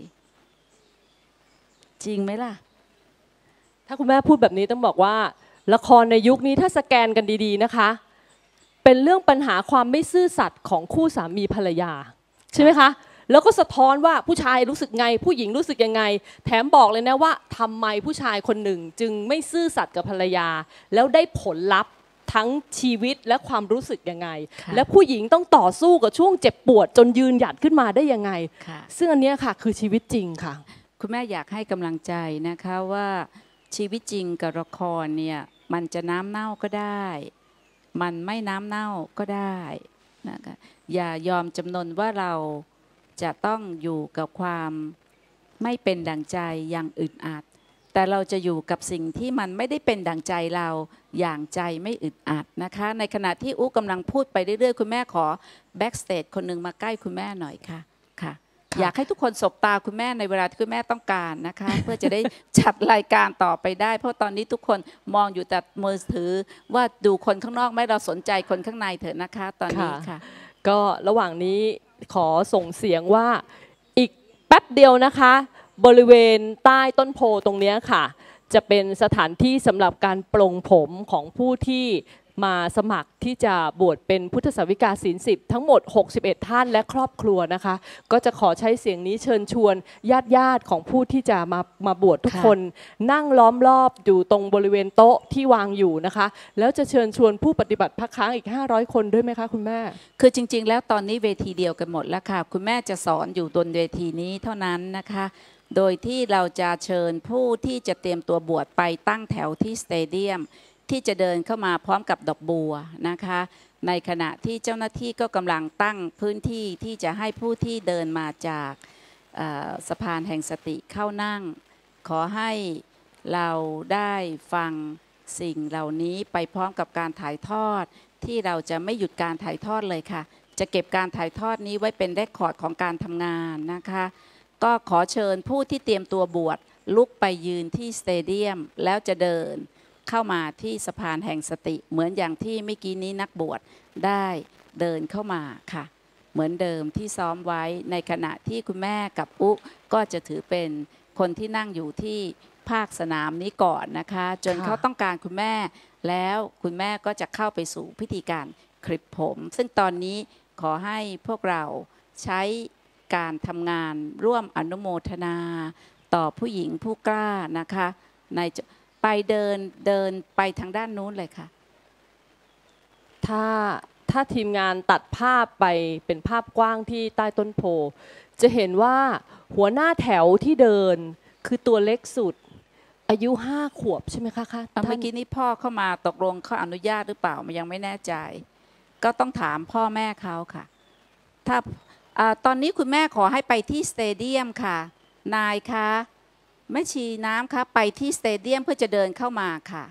จริงไหมล่ะถ้าคุณแม่พูดแบบนี้ต้องบอกว่าละครในยุคนี้ถ้าสแกนกันดีๆนะคะ เป็นเรื่องปัญหาความไม่ซื่อสัตย์ของคู่สามีภรรยาใช่ไหมคะแล้วก็สะท้อนว่าผู้ชายรู้สึกไงผู้หญิงรู้สึกยังไงแถมบอกเลยนะว่าทำไมผู้ชายคนหนึ่งจึงไม่ซื่อสัตย์กับภรรยา แล้วได้ผลลัพธ์ทั้งชีวิตและความรู้สึกยังไงค่ะและผู้หญิงต้องต่อสู้กับช่วงเจ็บปวดจนยืนหยัดขึ้นมาได้ยังไงค่ะซึ่งอันเนี้ยค่ะคือชีวิตจริงค่ะคุณแม่อยากให้กำลังใจนะคะว่าชีวิตจริงกับละครเนี่ยมันจะน้ำเน่าก็ได้ มันไม่น้ำเน่าก็ได้นะคะอย่ายอมจำนนว่าเราจะต้องอยู่กับความไม่เป็นดังใจอย่างอึดอัด แต่เราจะอยู่กับสิ่งที่มันไม่ได้เป็นดังใจเราอย่างใจไม่อึดอัดนะคะในขณะที่อู้กำลังพูดไปเรื่อยๆคุณแม่ขอแบ็กสเตจคนหนึ่งมาใกล้คุณแม่หน่อยค่ะค่ะ อยากให้ทุกคนสบตาคุณแม่ในเวลาที่คุณแม่ต้องการนะคะ เพื่อจะได้จัดรายการต่อไปได้ เพราะตอนนี้ทุกคนมองอยู่แต่มือถือว่าดูคนข้างนอกไม่เราสนใจคนข้างในเถอะนะคะ ตอนนี้ค่ะก็ระหว่างนี้ขอส่งเสียงว่าอีกแป๊บเดียวนะคะ บริเวณใต้ต้นโพตรงเนี้ยค่ะ จะเป็นสถานที่สำหรับการปลงผมของผู้ที่มาสมัครที่จะบวชเป็นพุทธสาวิกาศีลสิบทั้งหมดหกสิบเอ็ดท่านและครอบครัวนะคะ ก็จะขอใช้เสียงนี้เชิญชวนญาติญาติของผู้ที่จะมามาบวชทุกคน นั่งล้อมรอบอยู่ตรงบริเวณโต๊ะที่วางอยู่นะคะ แล้วจะเชิญชวนผู้ปฏิบัติพักค้างอีกห้าร้อยคนด้วยไหมคะคุณแม่คือจริงๆ แล้วตอนนี้เวทีเดียวกันหมดแล้วค่ะคุณแม่จะสอนอยู่บนเวทีนี้เท่านั้นนะคะ โดยที่เราจะเชิญผู้ที่จะเตรียมตัวบวชไปตั้งแถวที่สเตเดียมที่จะเดินเข้ามาพร้อมกับดอกบัวนะคะในขณะที่เจ้าหน้าที่ก็กำลังตั้งพื้นที่ที่จะให้ผู้ที่เดินมาจากสะพานแห่งสติเข้านั่งขอให้เราได้ฟังสิ่งเหล่านี้ไปพร้อมกับการถ่ายทอดที่เราจะไม่หยุดการถ่ายทอดเลยค่ะจะเก็บการถ่ายทอดนี้ไว้เป็นเรคคอร์ดของการทำงานนะคะก็ขอเชิญผู้ที่เตรียมตัวบวชลุกไปยืนที่สเตเดียมแล้วจะเดินเข้ามาที่สะพานแห่งสติเหมือนอย่างที่เมื่อกี้นี้นักบวชได้เดินเข้ามาค่ะเหมือนเดิมที่ซ้อมไว้ในขณะที่คุณแม่กับอุ๊ก็จะถือเป็นคนที่นั่งอยู่ที่ภาคสนามนี้ก่อนนะคะจนเขาต้องการคุณแม่แล้วคุณแม่ก็จะเข้าไปสู่พิธีการคลิปผมซึ่งตอนนี้ขอให้พวกเราใช้การทำงานร่วมอนุโมทนาต่อผู้หญิงผู้กล้านะคะในไปเดินเดินไปทางด้านนู้นเลยค่ะถ้าถ้าทีมงานตัดภาพไปเป็นภาพกว้างที่ใต้ต้นโพจะเห็นว่าหัวหน้าแถวที่เดินคือตัวเล็กสุดอายุห้าขวบใช่ไหมคะคะเมื่อกี้นี้พ่อเข้ามาตกลงเขาอนุญาตหรือเปล่ามันยังไม่แน่ใจก็ต้องถามพ่อแม่เขาค่ะถ้าตอนนี้คุณแม่ขอให้ไปที่สเตเดียมค่ะนายคะแม่ชีน้ำคะไปที่สเตเดียมเพื่อจะเดินเข้ามาค่ะ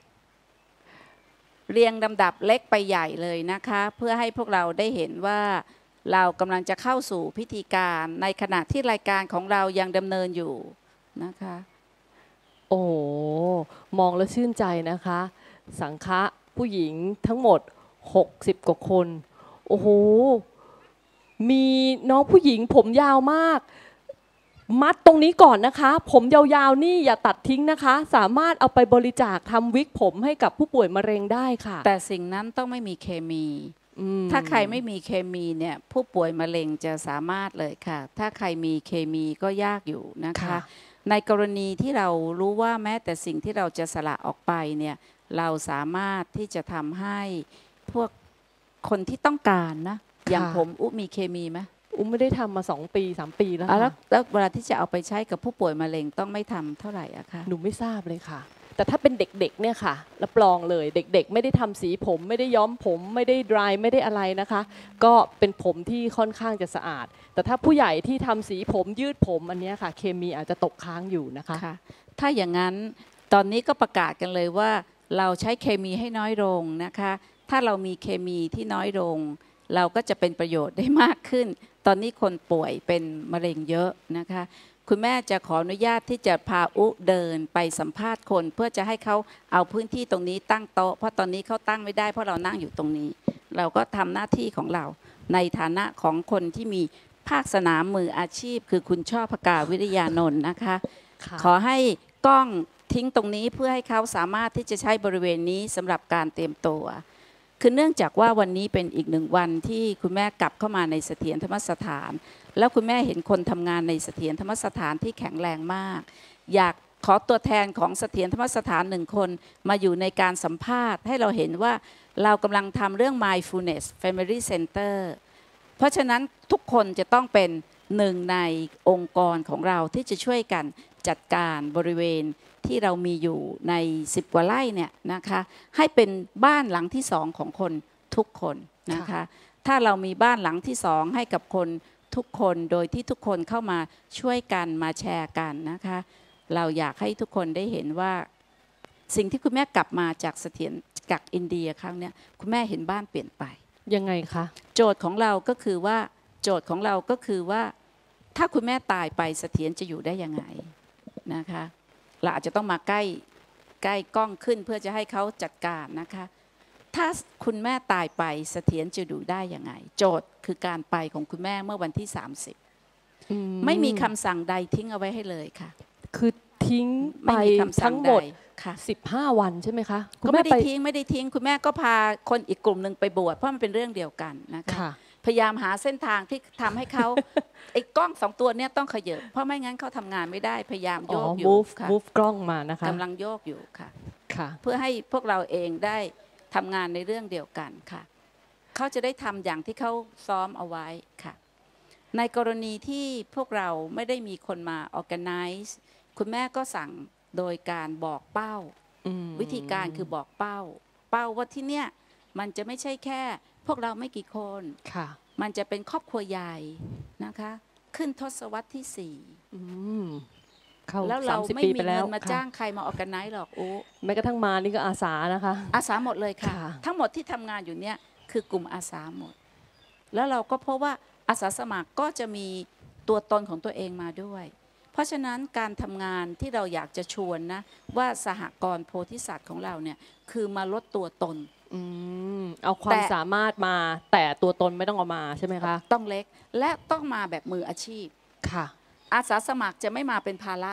เรียงลำดับเล็กไปใหญ่เลยนะคะเพื่อให้พวกเราได้เห็นว่าเรากำลังจะเข้าสู่พิธีการในขณะที่รายการของเรายังดำเนินอยู่นะคะโอ้มองแล้วชื่นใจนะคะสังฆะผู้หญิงทั้งหมดหกสิบกว่าคนโอ้โหมีน้องผู้หญิงผมยาวมากมัดตรงนี้ก่อนนะคะผมยาวๆนี่อย่าตัดทิ้งนะคะสามารถเอาไปบริจาคทำวิกผมให้กับผู้ป่วยมะเร็งได้ค่ะแต่สิ่งนั้นต้องไม่มีเคมีถ้าใครไม่มีเคมีเนี่ยผู้ป่วยมะเร็งจะสามารถเลยค่ะถ้าใครมีเคมีก็ยากอยู่นะคะในกรณีที่เรารู้ว่าแม้แต่สิ่งที่เราจะสละออกไปเนี่ยเราสามารถที่จะทำให้พวกคนที่ต้องการนะอย่างผมอุ๊มีเคมีไหมอุ๊ไม่ได้ทำมาสองปีสามปีแล้วแล้วแล้วเวลาที่จะเอาไปใช้กับผู้ป่วยมะเร็งต้องไม่ทำเท่าไหร่อะคะหนูไม่ทราบเลยค่ะแต่ถ้าเป็นเด็กๆเนี่ยค่ะรับรองเลยเด็กๆไม่ได้ทำสีผมไม่ได้ย้อมผมไม่ได้ดรายไม่ได้อะไรนะคะก็เป็นผมที่ค่อนข้างจะสะอาดแต่ถ้าผู้ใหญ่ที่ทำสีผมยืดผมอันนี้ค่ะเคมีอาจจะตกค้างอยู่นะคะถ้าอย่างนั้นตอนนี้ก็ประกาศกันเลยว่าเราใช้เคมีให้น้อยลงนะคะถ้าเรามีเคมีที่น้อยลงเราก็จะเป็นประโยชน์ได้มากขึ้นตอนนี้คนป่วยเป็นมะเร็งเยอะนะคะคุณแม่จะขออนุญาตที่จะพาอุเดินไปสัมภาษณ์คนเพื่อจะให้เขาเอาพื้นที่ตรงนี้ตั้งโต๊ะเพราะตอนนี้เขาตั้งไม่ได้เพราะเรานั่งอยู่ตรงนี้เราก็ทำหน้าที่ของเราในฐานะของคนที่มีภาคสนามมืออาชีพคือคุณช่อพกาวิริยานนท์นะคะขอให้กล้องทิ้งตรงนี้เพื่อให้เขาสามารถที่จะใช้บริเวณนี้สำหรับการเตรียมตัวคือเนื่องจากว่าวันนี้เป็นอีกหนึ่งวันที่คุณแม่กลับเข้ามาในเสถียรธรรมสถานแล้วคุณแม่เห็นคนทำงานในเสถียรธรรมสถานที่แข็งแรงมากอยากขอตัวแทนของเสถียรธรรมสถานหนึ่งคนมาอยู่ในการสัมภาษณ์ให้เราเห็นว่าเรากำลังทำเรื่อง mindfulness family center เพราะฉะนั้นทุกคนจะต้องเป็นหนึ่งในองค์กรของเราที่จะช่วยกันจัดการบริเวณที่เรามีอยู่ในสิบกว่าไร่เนี่ยนะคะให้เป็นบ้านหลังที่สองของคนทุกคนนะคะถ้าเรามีบ้านหลังที่สองให้กับคนทุกคนโดยที่ทุกคนเข้ามาช่วยกันมาแชร์กันนะคะเราอยากให้ทุกคนได้เห็นว่าสิ่งที่คุณแม่กลับมาจากเสถียรจากอินเดียครั้งนี้คุณแม่เห็นบ้านเปลี่ยนไปยังไงคะโจทย์ของเราก็คือว่าโจทย์ของเราก็คือว่าถ้าคุณแม่ตายไปเสถียรจะอยู่ได้ยังไงนะคะเราอาจจะต้องมาใกล้ใกล้กล้องขึ้นเพื่อจะให้เขาจัดการนะคะถ้าคุณแม่ตายไปเสถียรจะดูได้ยังไงโจทย์คือการไปของคุณแม่เมื่อวันที่สามสิบไม่มีคำสั่งใดทิ้งเอาไว้ให้เลยค่ะคือทิ้งไปทั้งหมดสิบห้าวันใช่ไหมคะก็ไม่ได้ทิ้งไม่ได้ทิ้งคุณแม่ก็พาคนอีกกลุ่มหนึ่งไปบวชเพราะมันเป็นเรื่องเดียวกันนะคะพยายามหาเส้นทางที่ทำให้เขาไอ้กล้องสองตัวนี้ต้องขยับเพราะไม่งั้นเขาทำงานไม่ได้พยายามโยกอยู่ค่ะ move กล้องมานะคะกำลังโยกอยู่ค่ะเพื่อให้พวกเราเองได้ทำงานในเรื่องเดียวกันค่ะเขาจะได้ทำอย่างที่เขาซ้อมเอาไว้ค่ะในกรณีที่พวกเราไม่ได้มีคนมา organize คุณแม่ก็สั่งโดยการบอกเป้าวิธีการคือบอกเป้าเป้าว่าที่เนี้ยมันจะไม่ใช่แค่พวกเราไม่กี่คนมันจะเป็นครอบครัวใหญ่นะคะขึ้นทศวรรษที่สี่แล้วเราไม่มีเงินมาจ้างใครมาออกกันไนท์หรอกโอ้แม้กระทั่งมานี่ก็อาสานะคะอาสาหมดเลยค่ะทั้งหมดที่ทำงานอยู่เนี่ยคือกลุ่มอาสาหมดแล้วเราก็พบว่าอาสาสมัครก็จะมีตัวตนของตัวเองมาด้วยเพราะฉะนั้นการทำงานที่เราอยากจะชวนนะว่าสหกรณ์โพธิสัตว์ของเราเนี่ยคือมาลดตัวตนเอาความสามารถมาแต่ตัวตนไม่ต้องเอามาใช่ไหมคะต้องเล็กและต้องมาแบบมืออาชีพค่ะอาสาสมัครจะไม่มาเป็นภาระนะ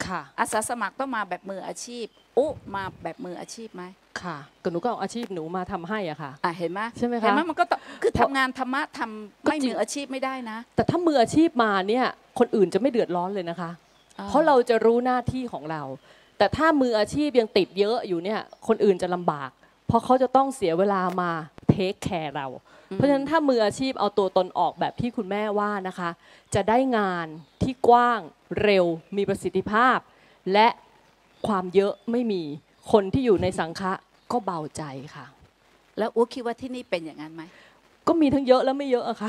ค่ะอาสาสมัครต้องมาแบบมืออาชีพอุ๊มาแบบมืออาชีพไหมค่ะก็หนูก็เอาอาชีพหนูมาทำให้อ่ะค่ะอ่ะเห็นไหมใช่ไหมคะเห็นไหมมันก็คือทำงานธรรมะทำไม่มืออาชีพไม่ได้นะแต่ถ้ามืออาชีพมาเนี่ยคนอื่นจะไม่เดือดร้อนเลยนะคะเพราะเราจะรู้หน้าที่ของเราแต่ถ้ามืออาชีพยังติดเยอะอยู่เนี่ยคนอื่นจะลำบากเพราะเขาจะต้องเสียเวลามาเทคแคร์เราเพราะฉะนั้นถ้ามืออาชีพเอาตัวตนออกแบบที่คุณแม่ว่านะคะจะได้งานที่กว้างเร็วมีประสิทธิภาพและความเยอะไม่มีคนที่อยู่ในสังฆะก็เบาใจค่ะแล้วอุ๊คิดว่าที่นี่เป็นอย่างนั้นไหมก็มีทั้งเยอะและไม่เยอะอะค่ะ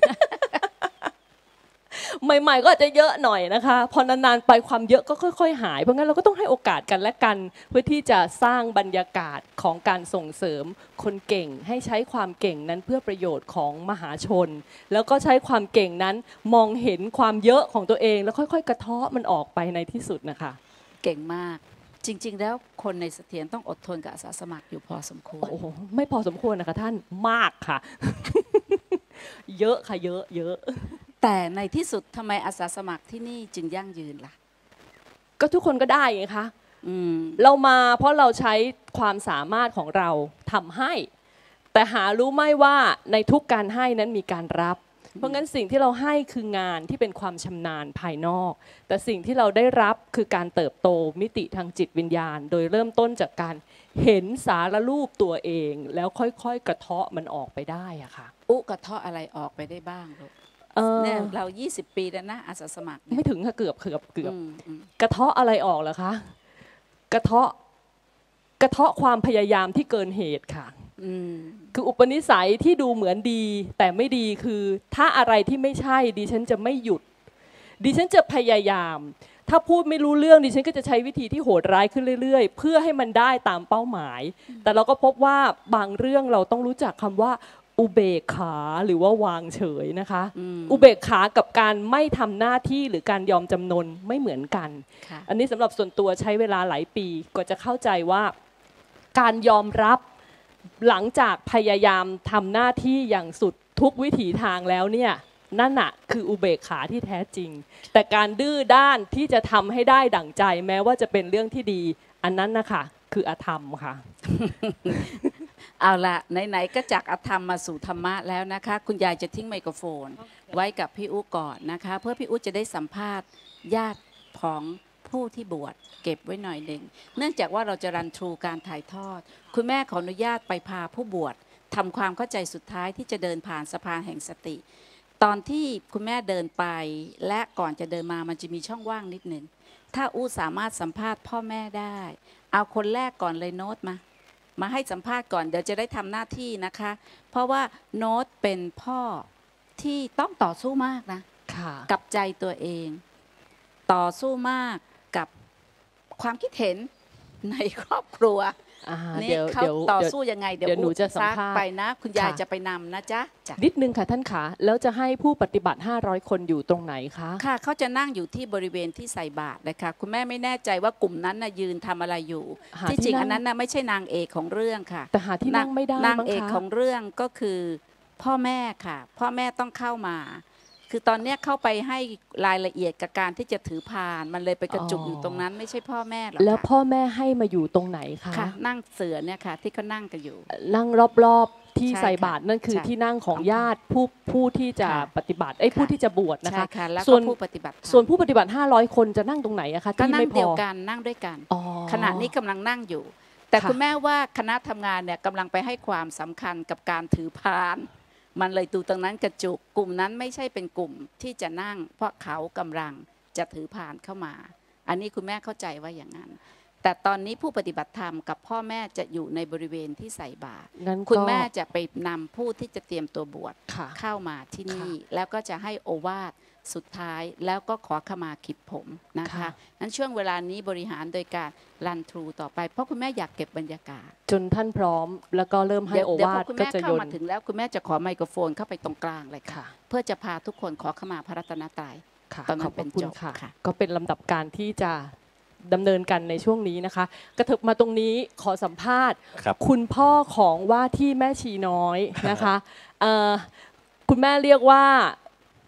ใหม่ๆก็อาจจะเยอะหน่อยนะคะพอนานๆไปความเยอะก็ค่อยๆหายเพราะงั้นเราก็ต้องให้โอกาสกันและกันเพื่อที่จะสร้างบรรยากาศของการส่งเสริมคนเก่งให้ใช้ความเก่งนั้นเพื่อประโยชน์ของมหาชนแล้วก็ใช้ความเก่งนั้นมองเห็นความเยอะของตัวเองแล้วค่อยๆกระเทาะมันออกไปในที่สุดนะคะเก่งมากจริงๆแล้วคนในเสถียรต้องอดทนกับอาสาสมัครอยู่พอสมควรโอ้ไม่พอสมควรนะคะท่านมากค่ะ เยอะค่ะเยอะเยอะแต่ในที่สุดทำไมอาสาสมัครที่นี่จึงยั่งยืนล่ะก็ทุกคนก็ได้ไงคะเรามาเพราะเราใช้ความสามารถของเราทำให้แต่หารู้ไหมว่าในทุกการให้นั้นมีการรับเพราะงั้นสิ่งที่เราให้คืองานที่เป็นความชำนาญภายนอกแต่สิ่งที่เราได้รับคือการเติบโตมิติทางจิตวิญญาณโดยเริ่มต้นจากการเห็นสารรูปตัวเองแล้วค่อยๆกระเทาะมันออกไปได้อะค่ะอุ๊กระเทาะอะไรออกไปได้บ้างลูกเนี่ยเรายี่สิบปีแล้วนะอาสาสมัครไม่ถึงค่ะเกือบเกือบเกือบกระเทาะอะไรออกเหรอคะกระเทาะกระเทาะความพยายามที่เกินเหตุค่ะคืออุปนิสัยที่ดูเหมือนดีแต่ไม่ดีคือถ้าอะไรที่ไม่ใช่ดิฉันจะไม่หยุดดิฉันจะพยายามถ้าพูดไม่รู้เรื่องดิฉันก็จะใช้วิธีที่โหดร้ายขึ้นเรื่อยๆเพื่อให้มันได้ตามเป้าหมายแต่เราก็พบว่าบางเรื่องเราต้องรู้จักคำว่าอุเบกขาหรือว่าวางเฉยนะคะอุเบกขากับการไม่ทำหน้าที่หรือการยอมจำนนไม่เหมือนกันอันนี้สำหรับส่วนตัวใช้เวลาหลายปีกว่าจะเข้าใจว่าการยอมรับหลังจากพยายามทำหน้าที่อย่างสุดทุกวิถีทางแล้วเนี่ยนั่นน่ะคืออุเบกขาที่แท้จริงแต่การดื้อด้านที่จะทำให้ได้ดั่งใจแม้ว่าจะเป็นเรื่องที่ดีอันนั้นนะคะคืออธรรมค่ะเอาละไหนๆก็จากอธรรมมาสู่ธรรมะแล้วนะคะคุณยายจะทิ้งไมโครโฟนไว้กับพี่อุ๊ก่อนนะคะเพื่อพี่อุ๊จะได้สัมภาษณ์ญาติของผู้ที่บวชเก็บไว้หน่อยหนึ่งเนื่องจากว่าเราจะรันทรูการถ่ายทอดคุณแม่ขออนุญาตไปพาผู้บวชทำความเข้าใจสุดท้ายที่จะเดินผ่านสะพานแห่งสติตอนที่คุณแม่เดินไปและก่อนจะเดินมามันจะมีช่องว่างนิดหนึ่งถ้าอู้สามารถสัมภาษณ์พ่อแม่ได้เอาคนแรกก่อนเลยโน้ตมามาให้สัมภาษณ์ก่อนเดี๋ยวจะได้ทำหน้าที่นะคะเพราะว่าโน้ตเป็นพ่อที่ต้องต่อสู้มากนะกับใจตัวเองต่อสู้มากกับความคิดเห็นในครอบครัวนี่เขาต่อสู้ยังไงเดี๋ยวหนูจะสัมภาษณ์ไปนะคุณยายจะไปนำนะจ๊ะนิดนึงค่ะท่านขาแล้วจะให้ผู้ปฏิบัติห้าร้อยคนอยู่ตรงไหนคะค่ะเขาจะนั่งอยู่ที่บริเวณที่ใส่บาตรเลยค่ะคุณแม่ไม่แน่ใจว่ากลุ่มนั้นน่ะยืนทำอะไรอยู่ที่จริงอันนั้นน่ะไม่ใช่นางเอกของเรื่องค่ะแต่หาที่นั่งไม่ได้นางเอกของเรื่องก็คือพ่อแม่ค่ะพ่อแม่ต้องเข้ามาคือตอนนี้เข้าไปให้รายละเอียดกับการที่จะถือพานมันเลยไปกระจุกอยู่ตรงนั้นไม่ใช่พ่อแม่หรอกแล้วพ่อแม่ให้มาอยู่ตรงไหนคะค่ะนั่งเสือเนี่ยค่ะที่เขานั่งกันอยู่นั่งรอบๆที่ใส่บาตรนั่นคือที่นั่งของญาติผู้ผู้ที่จะปฏิบัติไอ้ผู้ที่จะบวชนะคะส่วนผู้ปฏิบัติส่วนผู้ปฏิบัติห้าร้อยคนจะนั่งตรงไหนอะคะที่ไม่พอเดียวกันนั่งด้วยกันขณะนี้กำลังนั่งอยู่แต่คุณแม่ว่าคณะทำงานเนี่ยกำลังไปให้ความสำคัญกับการถือพานมันเลยดูตรงนั้นกระจุกกลุ่มนั้นไม่ใช่เป็นกลุ่มที่จะนั่งเพราะเขากำลังจะถือพานเข้ามาอันนี้คุณแม่เข้าใจว่าอย่างนั้นแต่ตอนนี้ผู้ปฏิบัติธรรมกับพ่อแม่จะอยู่ในบริเวณที่ใส่บาตรคุณแม่จะไปนำผู้ที่จะเตรียมตัวบวชเข้ามาที่นี่แล้วก็จะให้โอวาทสุดท้ายแล้วก็ขอขมาขิดผมนะคะนั้นช่วงเวลานี้บริหารโดยการรันทรูต่อไปเพราะคุณแม่อยากเก็บบรรยากาศจนท่านพร้อมแล้วก็เริ่มให้โอวาทก็จะโยนเดี๋ยวพอคุณแม่เข้ามาถึงแล้วคุณแม่จะขอไมโครโฟนเข้าไปตรงกลางเลยค่ะเพื่อจะพาทุกคนขอขมาพระรัตนตรัยตอนนั้นเป็นจบค่ะก็เป็นลำดับการที่จะดำเนินกันในช่วงนี้นะคะกระเถิบมาตรงนี้ขอสัมภาษณ์คุณพ่อของว่าที่แม่ชีน้อยนะคะคุณแม่เรียกว่า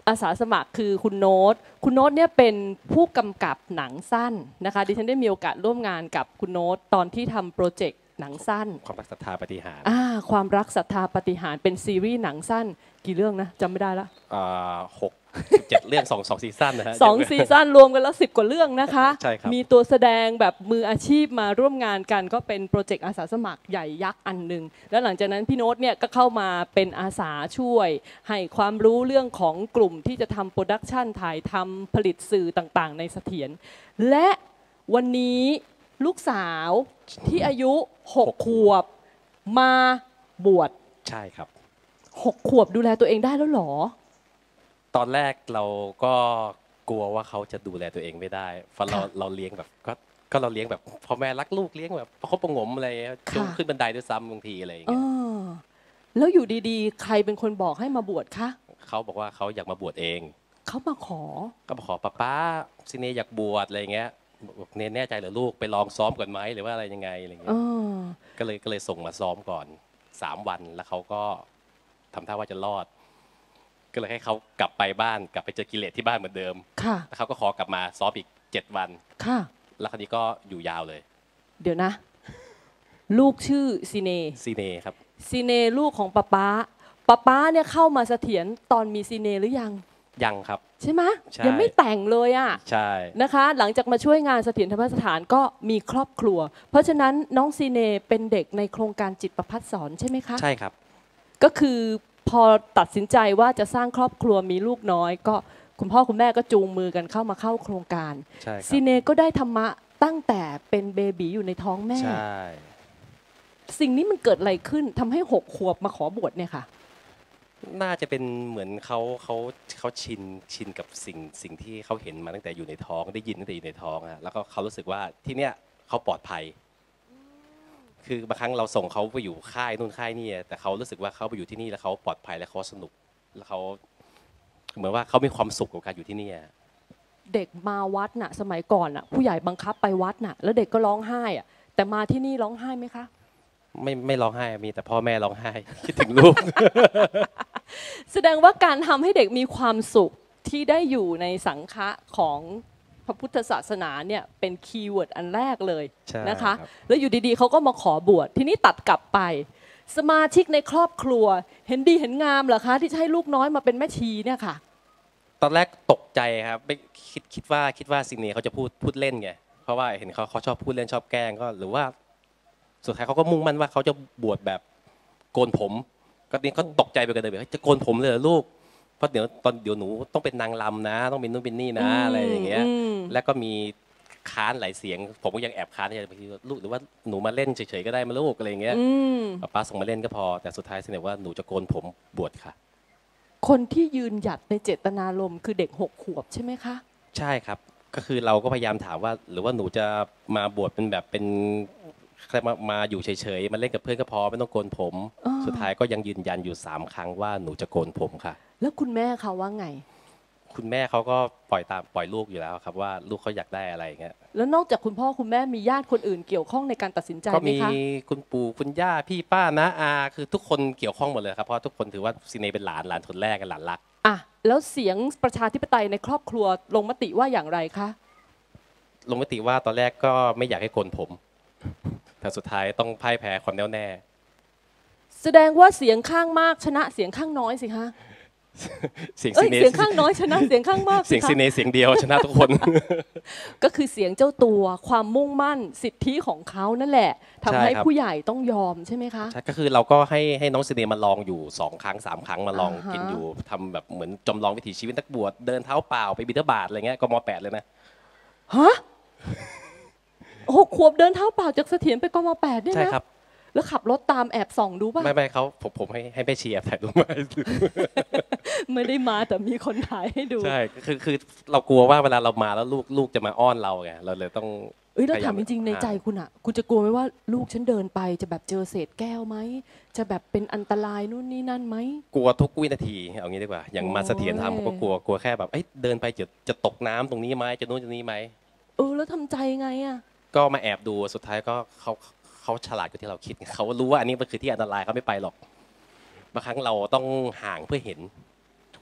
อาสาสมัครคือคุณโน้ตคุณโน้ตเนี่ยเป็นผู้กำกับหนังสั้นนะคะดิฉันได้มีโอกาสร่วมงานกับคุณโน้ตตอนที่ทำโปรเจกต์หนังสั้นความรักศรัทธาปาฏิหาริย์อ่าความรักศรัทธาปาฏิหาริย์เป็นซีรีส์หนังสั้นกี่เรื่องนะจำไม่ได้ละอ่าหกเจ็ดเรื่องสองสองซีซั่นนะฮะสองซีซั่นรวมกันแล้วสิบกว่าเรื่องนะคะใช่ครับมีตัวแสดงแบบมืออาชีพมาร่วมงานกันก็เป็นโปรเจกต์อาสาสมัครใหญ่ยักษ์อันหนึ่งแล้วหลังจากนั้นพี่โน้ตเนี่ยก็เข้ามาเป็นอาสาช่วยให้ความรู้เรื่องของกลุ่มที่จะทำโปรดักชันถ่ายทำผลิตสื่อต่างๆในเสถียรและวันนี้ลูกสาวที่อายุหกขวบมาบวชใช่ครับหกขวบดูแลตัวเองได้แล้วหรอตอนแรกเราก็กลัวว่าเขาจะดูแลตัวเองไม่ได้เพราะเราเราเลี้ยงแบบก็ก็เราเลี้ยงแบบพ่อแม่รักลูกเลี้ยงแบบประคบประงมอะไรขึ้นขึ้นบันไดด้วยซ้ำบางทีอะไรอย่างเงี้ยแล้วอยู่ดีๆใครเป็นคนบอกให้มาบวชคะเขาบอกว่าเขาอยากมาบวชเองเขามาขอก็มาขอป้าป้าซิเนอยากบวชอะไรเงี้ยบอกเนแน่ใจเหรอลูกไปลองซ้อมก่อนไหมหรือว่าอะไรยังไงอะไรเงี้ยก็เลยก็เลยส่งมาซ้อมก่อนสามวันแล้วเขาก็ทำท่าว่าจะรอดก็เลยให้เขากลับไปบ้านกลับไปเจอกิเลสที่บ้านเหมือนเดิมแล้วเขาก็ขอกลับมาซ้อมอีกเจ็ดวันแล้วคราวนี้ก็อยู่ยาวเลยเดี๋ยวนะลูกชื่อซีเนซีเนครับซีเนลูกของป๊าป๊าป๊าป๊าเนี่ยเข้ามาเสถียรตอนมีซีเนหรือยังยังครับใช่ไหมยังไม่แต่งเลยอ่ะใช่นะคะหลังจากมาช่วยงานเสถียรธรรมสถานก็มีครอบครัวเพราะฉะนั้นน้องซีเนเป็นเด็กในโครงการจิตประภัสสอนใช่ไหมคะใช่ครับก็คือพอตัดสินใจว่าจะสร้างครอบครัวมีลูกน้อยก็คุณพ่อคุณแม่ก็จูงมือกันเข้ามาเข้าโครงการซีเนก็ได้ธรรมะตั้งแต่เป็นเบบีอยู่ในท้องแม่สิ่งนี้มันเกิดอะไรขึ้นทำให้หกขวบมาขอบวชเนี่ยค่ะน่าจะเป็นเหมือนเขาเขาเขาชินชินกับสิ่งสิ่งที่เขาเห็นมาตั้งแต่อยู่ในท้องได้ยินตั้งแต่อยู่ในท้องฮะแล้วก็เขารู้สึกว่าที่เนี้ยเขาปลอดภัยคือบางครั้งเราส่งเขาไปอยู่ค่ายนู่นค่ายนี่แต่เขารู้สึกว่าเขาไปอยู่ที่นี่แล้วเขาปลอดภัยและเขาสนุกแล้วเขาเหมือนว่าเขามีความสุขกับการอยู่ที่นี่เด็กมาวัดน่ะสมัยก่อนน่ะผู้ใหญ่บังคับไปวัดน่ะแล้วเด็กก็ร้องไห้อ่ะแต่มาที่นี่ร้องไห้ไหมคะไม่ไม่ร้องไห้มีแต่พ่อแม่ร้องไห้คิดถึงลูกแสดงว่าการทำให้เด็กมีความสุขที่ได้อยู่ในสังฆะของพระพุทธศาสนาเนี่ยเป็นคีย์เวิร์ดอันแรกเลยนะคะแล้วอยู่ดีๆเขาก็มาขอบวชทีนี้ตัดกลับไปสมาชิกในครอบครัวเห็นดีเห็นงามเหรอคะที่จะให้ลูกน้อยมาเป็นแม่ชีเนี่ยค่ะตอนแรกตกใจครับไม่คิดคิดว่าคิดว่าสิ่งนี้เขาจะพูดพูดเล่นไงเพราะว่าเห็นเขาเขาชอบพูดเล่นชอบแกล้งก็หรือว่าสุดท้ายเขาก็มุ่งมั่นว่าเขาจะบวชแบบโกนผมก็นี่เขาตกใจไปกันเลยแบบจะโกนผมเลยลูกเพราะเดี๋ยวตอนเดี๋ยวหนูต้องเป็นนางรำนะต้องเป็นนู่นเป็นนี่นะอะไรอย่างเงี้ยแล้วก็มีค้านหลายเสียงผมก็ยังแอบค้านบางทีลูกหรือว่าหนูมาเล่นเฉยๆก็ได้มาลูกอะไรอย่างเงี้ยป้าส่งมาเล่นก็พอแต่สุดท้ายเสนอว่าหนูจะโกนผมบวชค่ะคนที่ยืนหยัดในเจตนารมณ์คือเด็กหกขวบใช่ไหมคะใช่ครับก็คือเราก็พยายามถามว่าหรือว่าหนูจะมาบวชเป็นแบบเป็นแค่มามาอยู่เฉยๆมาเล่นกับเพื่อนก็พอไม่ต้องโกนผมสุดท้ายก็ยังยืนยันอยู่สามครั้งว่าหนูจะโกนผมค่ะแล้วคุณแม่เขาว่าไงคุณแม่เขาก็ปล่อยตามปล่อยลูกอยู่แล้วครับว่าลูกเขาอยากได้อะไรอย่างเงี้ยแล้วนอกจากคุณพ่อคุณแม่มีญาติคนอื่นเกี่ยวข้องในการตัดสินใจไหมคะก็มีคุณปู่คุณย่าพี่ป้าน้าอาคือทุกคนเกี่ยวข้องหมดเลยครับเพราะทุกคนถือว่าซีเนเป็นหลานหลานคนแรกกับหลานรักอ่ะแล้วเสียงประชาธิปไตยในครอบครัวลงมติว่าอย่างไรคะลงมติว่าตอนแรกก็ไม่อยากให้โกนผมแต่สุดท้ายต้องพ่ายแพ้ความแน่วแน่แสดงว่าเสียงข้างมากชนะเสียงข้างน้อยสิคะเสียงซีเนเสียงข้างน้อยชนะเสียงข้างมากเสียงซีเนเสียงเดียวชนะทุกคนก็คือเสียงเจ้าตัวความมุ่งมั่นสิทธิของเขานั่นแหละทำให้ผู้ใหญ่ต้องยอมใช่ไหมคะใช่ก็คือเราก็ให้ให้น้องซีเนมาลองอยู่สองครั้งสามครั้งมาลองกินอยู่ทำแบบเหมือนจำลองวิถีชีวิตนักบวชเดินเท้าเปล่าไปบิณฑบาตอะไรเงี้ยก็มอแปดเลยนะฮะหกขวบเดินเท้าเปล่าจากเสถียรไปกม.แปดเนี่ยนะใช่ครับแล้วขับรถตามแอบส่องดูป่ะไม่ไม่เขาผมผมให้ให้แม่ชีแอบถ่ายรูปมาไม่ได้มาแต่มีคนถ่ายให้ดูใช่คือคือเรากลัวว่าเวลาเรามาแล้วลูกลูกจะมาอ้อนเราไงเราเลยต้องเอ้ยแล้วถามจริงๆในใจคุณอ่ะคุณจะกลัวไหมว่าลูกฉันเดินไปจะแบบเจอเศษแก้วไหมจะแบบเป็นอันตรายนู่นนี่นั่นไหมกลัวทุกวินาทีเอางี้ดีกว่าอย่างมาเสถียรธรรมผมก็กลัวกลัวแค่แบบเอ้ยเดินไปจะจะตกน้ำตรงนี้ไหมจะนู่นจะนี่ไหมเออแล้วทำใจไงอ่ะก็มาแอบดูสุดท้ายก็เขาเขาฉลาดกว่าที่เราคิดเขารู้ว่าอันนี้มันคือที่อันตรายเขาไม่ไปหรอกบางครั้งเราต้องห่างเพื่อเห็น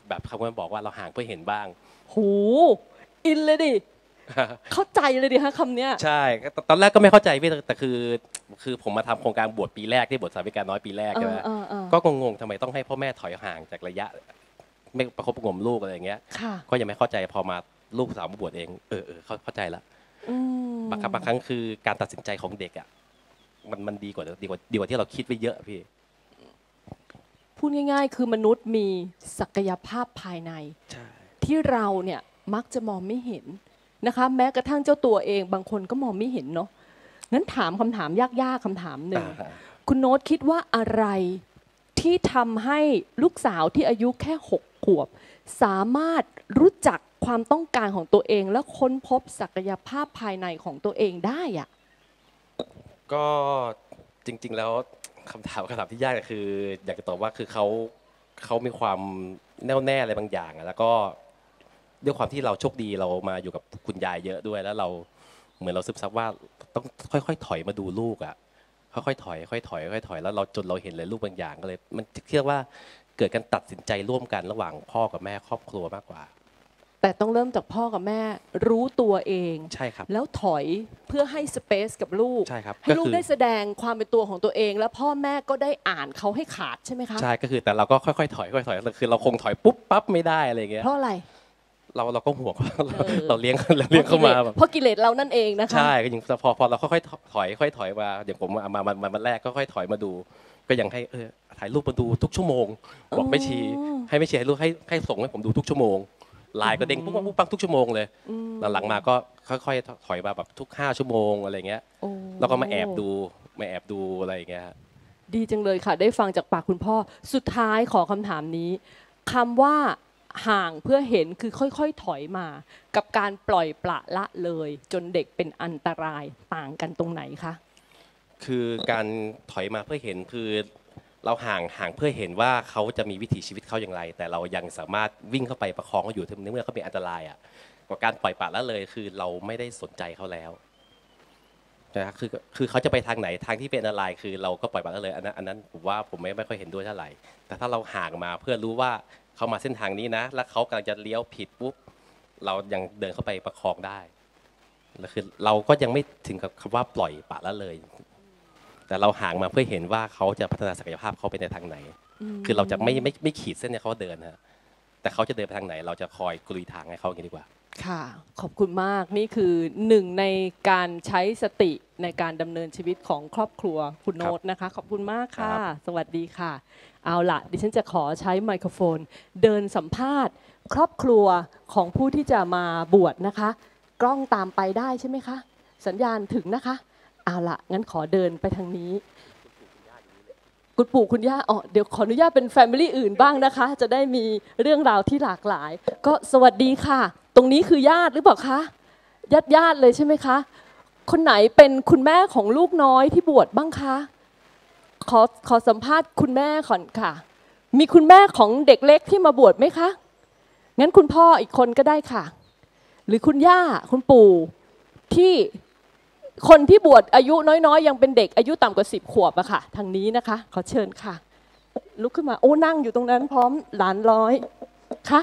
แบบคำว่าบอกว่าเราห่างเพื่อเห็นบ้างโหอินเลยดิ เข้าใจเลยดิฮะคำเนี้ยใช่ตอนแรกก็ไม่เข้าใจพี่แต่คือคือผมมาทำโครงการบวชปีแรกที่บวชสาวิกาน้อยปีแรกใช่ไหมก็งงๆทำไมต้องให้พ่อแม่ถอยห่างจากระยะไม่ประคบประหงมลูกอะไรอย่างเงี้ยก็ยังไม่เข้าใจพอมาลูกสาวมาบวชเองเออเออเข้าใจละบางครั้งบางครั้งคือการตัดสินใจของเด็กอ่ะมันมันดีกว่าดีกว่าดีกว่าที่เราคิดไว้เยอะพี่พูดง่ายๆคือมนุษย์มีศักยภาพภายในที่เราเนี่ยมักจะมองไม่เห็นนะคะแม้กระทั่งเจ้าตัวเองบางคนก็มองไม่เห็นเนาะงั้นถามคำถามยากๆคำถามหนึ่งคุณโน้ตคิดว่าอะไรที่ทำให้ลูกสาวที่อายุแค่หกขวบสามารถรู้จักความต้องการของตัวเองและค้นพบศักยภาพภายในของตัวเองได้อะก็จริงๆแล้วคำถามคำถามที่ยากก็คืออยากจะตอบว่าคือเขาเขามีความแน่วแน่อะไรบางอย่างแล้วก็ด้วยความที่เราโชคดีเรามาอยู่กับคุณยายเยอะด้วยแล้วเราเหมือนเราซึมซับว่าต้องค่อยๆถอยมาดูลูกอ่ะค่อยๆถอยค่อยๆถอยค่อยๆถอยแล้วเราจนเราเห็นเลยลูกบางอย่างก็เลยมันเรียกว่าเกิดการตัดสินใจร่วมกันระหว่างพ่อกับแม่ครอบครัวมากกว่าแต่ต้องเริ่มจากพ่อกับแม่รู้ตัวเองใช่ครับแล้วถอยเพื่อให้สเปซกับลูกใช่ครับให้ลูกได้แสดงความเป็นตัวของตัวเองแล้วพ่อแม่ก็ได้อ่านเขาให้ขาดใช่ไหมคะใช่ก็คือแต่เราก็ค่อยๆถอยค่อยๆถอยคือเราคงถอยปุ๊บปั๊บไม่ได้อะไรเงี้ยเพราะอะไรเราเราก็ห่วงเราเลี้ยงเราเลี้ยงเข้ามาแบบเพราะกิเลสเรานั่นเองนะคะใช่ก็ยังพอพอเราค่อยๆถอยค่อยถอยมาอย่างผมมามามาแรกก็ค่อยถอยมาดูก็ยังให้เออถ่ายรูปมาดูทุกชั่วโมงบอกไม่ชี้ให้ไม่ชี้ให้รูปให้ให้ส่งให้ผมดูทุกชั่วโมงไลน์ก็เด้งปุ๊บปุ๊บปั๊บทุกชั่วโมงเลยหลังๆมาก็ค่อยๆถอยมาแบบทุกห้าชั่วโมงอะไรเงี้ยแล้วก็มาแอบดูมาแอบดูอะไรอย่างเงี้ยดีจังเลยค่ะได้ฟังจากปากคุณพ่อสุดท้ายขอคำถามนี้คำว่าห่างเพื่อเห็นคือค่อยๆถอยมากับการปล่อยปละละเลยจนเด็กเป็นอันตรายต่างกันตรงไหนคะคือการถอยมาเพื่อเห็นคือเราห่างห่างเพื่อเห็นว่าเขาจะมีวิถีชีวิตเขาอย่างไรแต่เรายังสามารถวิ่งเข้าไปประคองเขาอยู่ในเมื่อเขาเป็นอันตรายอ่ะกว่าการปล่อยปละละเลยคือเราไม่ได้สนใจเขาแล้วนะครับคือคือเขาจะไปทางไหนทางที่เป็นอันตรายคือเราก็ปล่อยปละละเลยอันนั้นอันนั้นผมว่าผมไม่ไม่ค่อยเห็นด้วยเท่าไหร่แต่ถ้าเราห่างมาเพื่อรู้ว่าเขามาเส้นทางนี้นะแล้วเขากำลังจะเลี้ยวผิดปุ๊บเรายังเดินเข้าไปประคองได้แล้วคือเราก็ยังไม่ถึงกับคำว่าปล่อยปละละเลยแต่เราห่างมาเพื่อเห็นว่าเขาจะพัฒนาศักยภาพเขาไปในทางไหนคือเราจะไม่ไม่ไม่ขีดเส้นให้เขาเดินฮะแต่เขาจะเดินไปทางไหนเราจะคอยกลุยทางให้เขาอย่างนี้ดีกว่าค่ะขอบคุณมากนี่คือหนึ่งในการใช้สติในการดำเนินชีวิตของครอบครัวคุณโน้ตนะคะขอบคุณมากค่ะสวัสดีค่ะเอาล่ะดิฉันจะขอใช้ไมโครโฟนเดินสัมภาษณ์ครอบครัวของผู้ที่จะมาบวชนะคะกล้องตามไปได้ใช่ไหมคะสัญญาณถึงนะคะเอาล่ะงั้นขอเดินไปทางนี้คุณปู่คุณย่าอ๋อเดี๋ยวขออนุญาตเป็นแฟมิลี่อื่นบ้างนะคะจะได้มีเรื่องราวที่หลากหลายก็สวัสดีค่ะตรงนี้คือญาติหรือเปล่าคะญาติญาติเลยใช่ไหมคะคนไหนเป็นคุณแม่ของลูกน้อยที่บวชบ้างคะขอขอสัมภาษณ์คุณแม่ก่อนค่ะมีคุณแม่ของเด็กเล็กที่มาบวชไหมคะงั้นคุณพ่ออีกคนก็ได้ค่ะหรือคุณย่าคุณปู่ที่คนที่บวชอายุน้อยๆยังเป็นเด็กอายุต่ำกว่าสิบขวบอะค่ะทางนี้นะคะขอเชิญค่ะลุกขึ้นมาโอ้นั่งอยู่ตรงนั้นพร้อมหลานร้อยคะ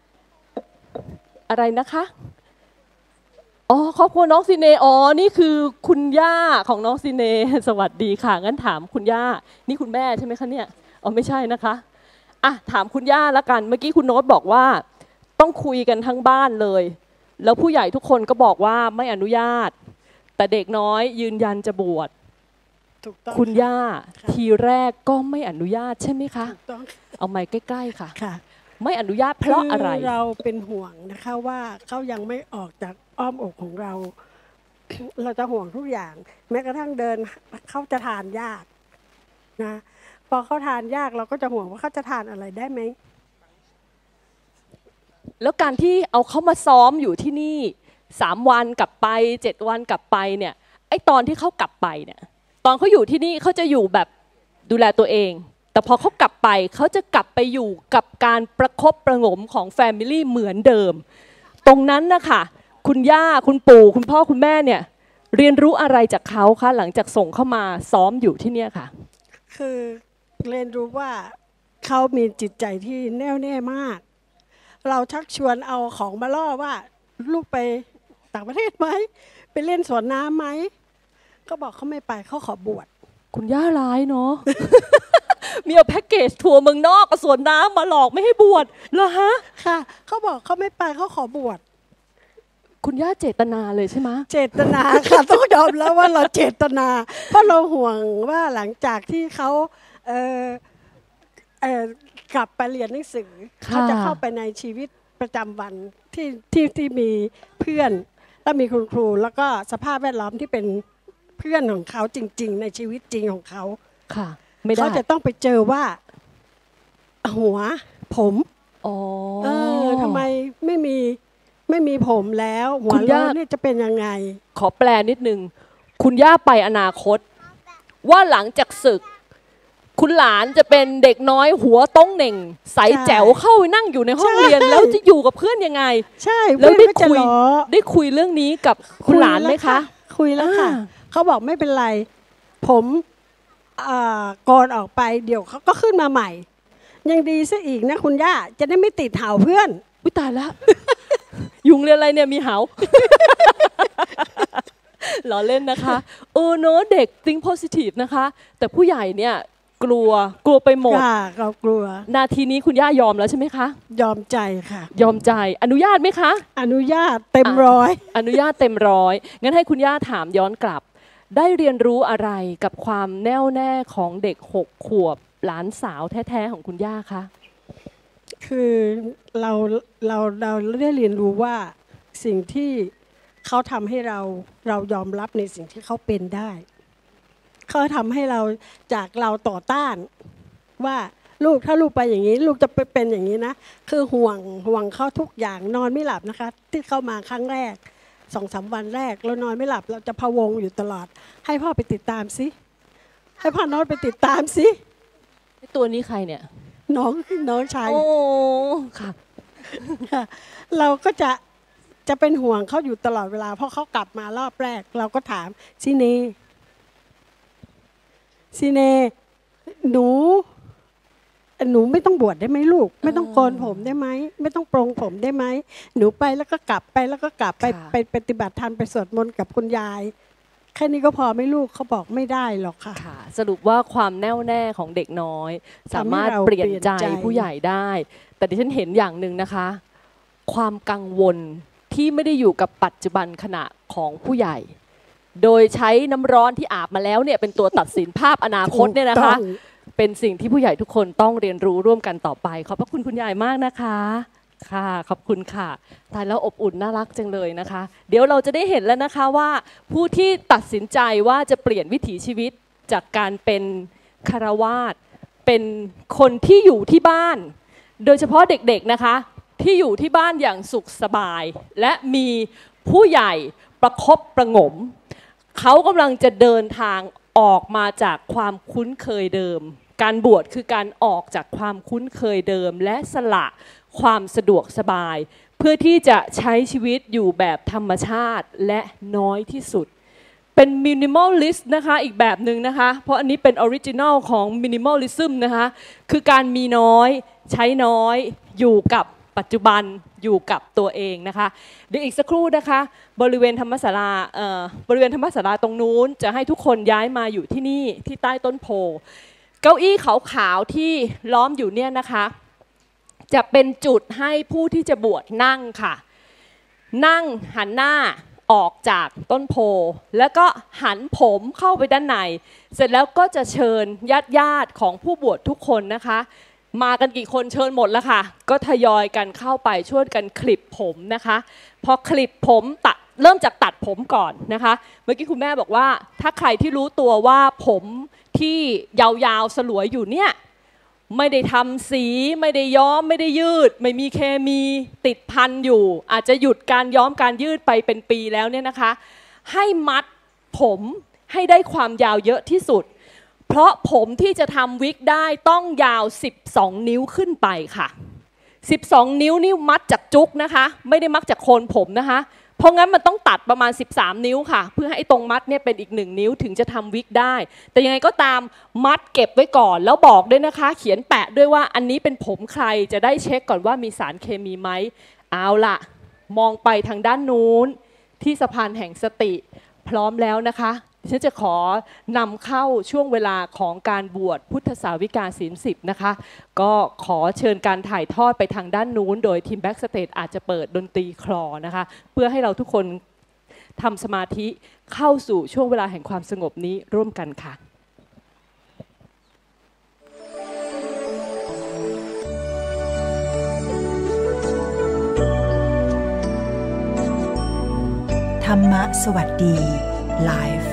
อะไรนะคะอ๋อครอบครัวน้องซีเนอ๋อนี่คือคุณย่าของน้องซีเนสวัสดีค่ะงั้นถามคุณย่านี่คุณแม่ใช่ไหมคะเนี่ยอ๋อไม่ใช่นะคะอ่ะถามคุณย่าละกันเมื่อกี้คุณโน้ตบอกว่าต้องคุยกันทั้งบ้านเลยแล้วผู้ใหญ่ทุกคนก็บอกว่าไม่อนุญาตแต่เด็กน้อยยืนยันจะบวชคุณย่าทีแรกก็ไม่อนุญาตใช่ไหมคะเอาไมค์ใกล้ๆค่ะไม่อนุญาตเพราะอะไรเราเป็นห่วงนะคะว่าเขายังไม่ออกจากอ้อมอกของเรา เราจะห่วงทุกอย่างแม้กระทั่งเดินเขาจะทานยากนะพอเขาทานยากเราก็จะห่วงว่าเขาจะทานอะไรได้ไหมแล้วการที่เอาเขามาซ้อมอยู่ที่นี่สามวันกลับไปเจ็ดวันกลับไปเนี่ยไอ้ตอนที่เขากลับไปเนี่ยตอนเขาอยู่ที่นี่เขาจะอยู่แบบดูแลตัวเองแต่พอเขากลับไปเขาจะกลับไปอยู่กับการประคบประหงมของแฟมิลี่เหมือนเดิมตรงนั้นนะคะคุณย่าคุณปู่คุณพ่อคุณแม่เนี่ยเรียนรู้อะไรจากเขาคะหลังจากส่งเข้ามาซ้อมอยู่ที่เนี่ยค่ะคือเรียนรู้ว่าเขามีจิตใจที่แน่วแน่มากเราชักชวนเอาของมาล่อว่าลูกไปต่างประเทศไหมไปเล่นสวนน้ำไหมเขาบอกเขาไม่ไปเขาขอบวชคุณย่าร้ายเนาะ มีเอาแพ็กเกจทัวร์เมืองนอกกับสวนน้ำมาหลอกไม่ให้บวชเหรอฮะค่ะเขาบอกเขาไม่ไปเขาขอบวชคุณย่าเจตนาเลยใช่ไหมเจตนาค่ะต้องยอมแล้วว่าเราเจตนาเพราะเราห่วงว่าหลังจากที่เขาเอ่อเอ่อกลับไปเรียนหนังสือเขาจะเข้าไปในชีวิตประจำวันที่ที่ที่มีเพื่อนและมีคุณครูแล้วก็สภาพแวดล้อมที่เป็นเพื่อนของเขาจริงๆในชีวิตจริงของเขาค่ะไม่ได้เขาจะต้องไปเจอว่าหัวผมอ๋อเออทำไมไม่มีไม่มีผมแล้วหัวโล้นนี่จะเป็นยังไงขอแปลนิดนึงคุณย่าไปอนาคตว่าหลังจากศึกคุณหลานจะเป็นเด็กน้อยหัวต้องเหน่งใสแจ๋วเข้านั่งอยู่ในห้องเรียนแล้วจะอยู่กับเพื่อนยังไงใช่แล้วได้คุยได้คุยเรื่องนี้กับคุณหลานไหมคะคุยแล้วค่ะเขาบอกไม่เป็นไรผมโกนออกไปเดี๋ยวเขาก็ขึ้นมาใหม่ยังดีซะอีกนะคุณย่าจะได้ไม่ติดเห่าเพื่อนอุ้ยตายแล้วยุงเรียนอะไรเนี่ยมีเห่าหล่อเล่นนะคะเออเนอะเด็ก think positive นะคะแต่ผู้ใหญ่เนี่ยกลัวกลัวไปหมดค่ะเรากลัวนาทีนี้คุณย่ายอมแล้วใช่ไหมคะยอมใจค่ะยอมใจอนุญาตไหมคะอนุญาตเต็มร้อยอนุญาตเต็มร้อยงั้นให้คุณย่าถามย้อนกลับได้เรียนรู้อะไรกับความแน่วแน่ของเด็กหกขวบหลานสาวแท้ๆของคุณย่าคะคือเราเราเราได้เรียนรู้ว่าสิ่งที่เขาทำให้เราเรายอมรับในสิ่งที่เขาเป็นได้เขาทำให้เราจากเราต่อต้านว่าลูกถ้าลูกไปอย่างนี้ลูกจะไปเป็นอย่างนี้นะคือห่วงห่วงเขาทุกอย่างนอนไม่หลับนะคะที่เข้ามาครั้งแรกสองสามวันแรกเรานอนไม่หลับเราจะพะวงอยู่ตลอดให้พ่อไปติดตามสิให้พ่อน้องไปติดตามสิตัวนี้ใครเนี่ยน้องน้องชายโอ้ค่ะเราก็จะจะเป็นห่วงเขาอยู่ตลอดเวลาเพราะเขากลับมารอบแรกเราก็ถามซีเนซีเนหนูหนูไม่ต้องบวชได้ไหมลูกไม่ต้องโกนผมได้ไหมไม่ต้องปรงผมได้ไหมหนูไปแล้วก็กลับไปแล้วก็กลับไปไปปฏิบัติธรรมไปสวดมนต์กับคุณยายแค่นี้ก็พอไม่ลูกเขาบอกไม่ได้หรอกค่ะสรุปว่าความแน่วแน่ของเด็กน้อยสามารถเปลี่ยนใจผู้ใหญ่ได้แต่ดิฉันเห็นอย่างหนึ่งนะคะความกังวลที่ไม่ได้อยู่กับปัจจุบันขณะของผู้ใหญ่โดยใช้น้ำร้อนที่อาบมาแล้วเนี่ยเป็นตัวตัดสินภาพอนาคตเนี่ยนะคะเป็นสิ่งที่ผู้ใหญ่ทุกคนต้องเรียนรู้ร่วมกันต่อไปขอบพระคุณคุณยายมากนะคะค่ะขอบคุณค่ะตายแล้วอบอุ่นน่ารักจังเลยนะคะเดี๋ยวเราจะได้เห็นแล้วนะคะว่าผู้ที่ตัดสินใจว่าจะเปลี่ยนวิถีชีวิตจากการเป็นคฤหัสถ์เป็นคนที่อยู่ที่บ้านโดยเฉพาะเด็กๆนะคะที่อยู่ที่บ้านอย่างสุขสบายและมีผู้ใหญ่ประคบประหงมเขากำลังจะเดินทางออกมาจากความคุ้นเคยเดิมการบวชคือการออกจากความคุ้นเคยเดิมและสละความสะดวกสบายเพื่อที่จะใช้ชีวิตอยู่แบบธรรมชาติและน้อยที่สุดเป็นมินิมอลลิสต์นะคะอีกแบบหนึ่งนะคะเพราะอันนี้เป็นออริจินัลของมินิมอลลิซึมนะคะคือการมีน้อยใช้น้อยอยู่กับปัจจุบันอยู่กับตัวเองนะคะเดี๋ยวอีกสักครู่นะคะบริเวณธรรมศาลาบริเวณธรรมศาลาตรงนู้นจะให้ทุกคนย้ายมาอยู่ที่นี่ที่ใต้ต้นโพเก้าอี้ขาวๆที่ล้อมอยู่เนี่ยนะคะจะเป็นจุดให้ผู้ที่จะบวชนั่งค่ะนั่งหันหน้าออกจากต้นโพแล้วก็หันผมเข้าไปด้านในเสร็จแล้วก็จะเชิญญาติญาติของผู้บวชทุกคนนะคะมากันกี่คนเชิญหมดแล้วค่ะก็ทยอยกันเข้าไปช่วยกันคลิปผมนะคะพอคลิปผมตัดเริ่มจากตัดผมก่อนนะคะเมื่อกี้คุณแม่บอกว่าถ้าใครที่รู้ตัวว่าผมที่ยาวๆสลวยอยู่เนี่ยไม่ได้ทำสีไม่ได้ย้อมไม่ได้ยืดไม่มีเคมีติดพันอยู่อาจจะหยุดการย้อมการยืดไปเป็นปีแล้วเนี่ยนะคะให้มัดผมให้ได้ความยาวเยอะที่สุดเพราะผมที่จะทำวิกได้ต้องยาวสิบสองนิ้วขึ้นไปค่ะสิบสองนิ้วนี่มัดจากจุกนะคะไม่ได้มัดจากโคนผมนะคะพเพราะงั้นมันต้องตัดประมาณสิบสามนิ้วค่ะเพื่อให้ตรงมัดเนี่ยเป็นอีกหนึ่งนิ้วถึงจะทำวิกได้แต่ยังไงก็ตามมัดเก็บไว้ก่อนแล้วบอกด้วยนะคะเขียนแปะด้วยว่าอันนี้เป็นผมใครจะได้เช็คก่อนว่ามีสารเคมีไหมเอาล่ะมองไปทางด้านนู้นที่สะพานแห่งสติพร้อมแล้วนะคะฉันจะขอนำเข้าช่วงเวลาของการบวชพุทธสาวิกาศีลสิบนะคะก็ขอเชิญการถ่ายทอดไปทางด้านนู้นโดยทีมแบ็กสเตจอาจจะเปิดดนตรีคลอนะคะเพื่อให้เราทุกคนทำสมาธิเข้าสู่ช่วงเวลาแห่งความสงบนี้ร่วมกันค่ะธรรมะสวัสดีไลฟ์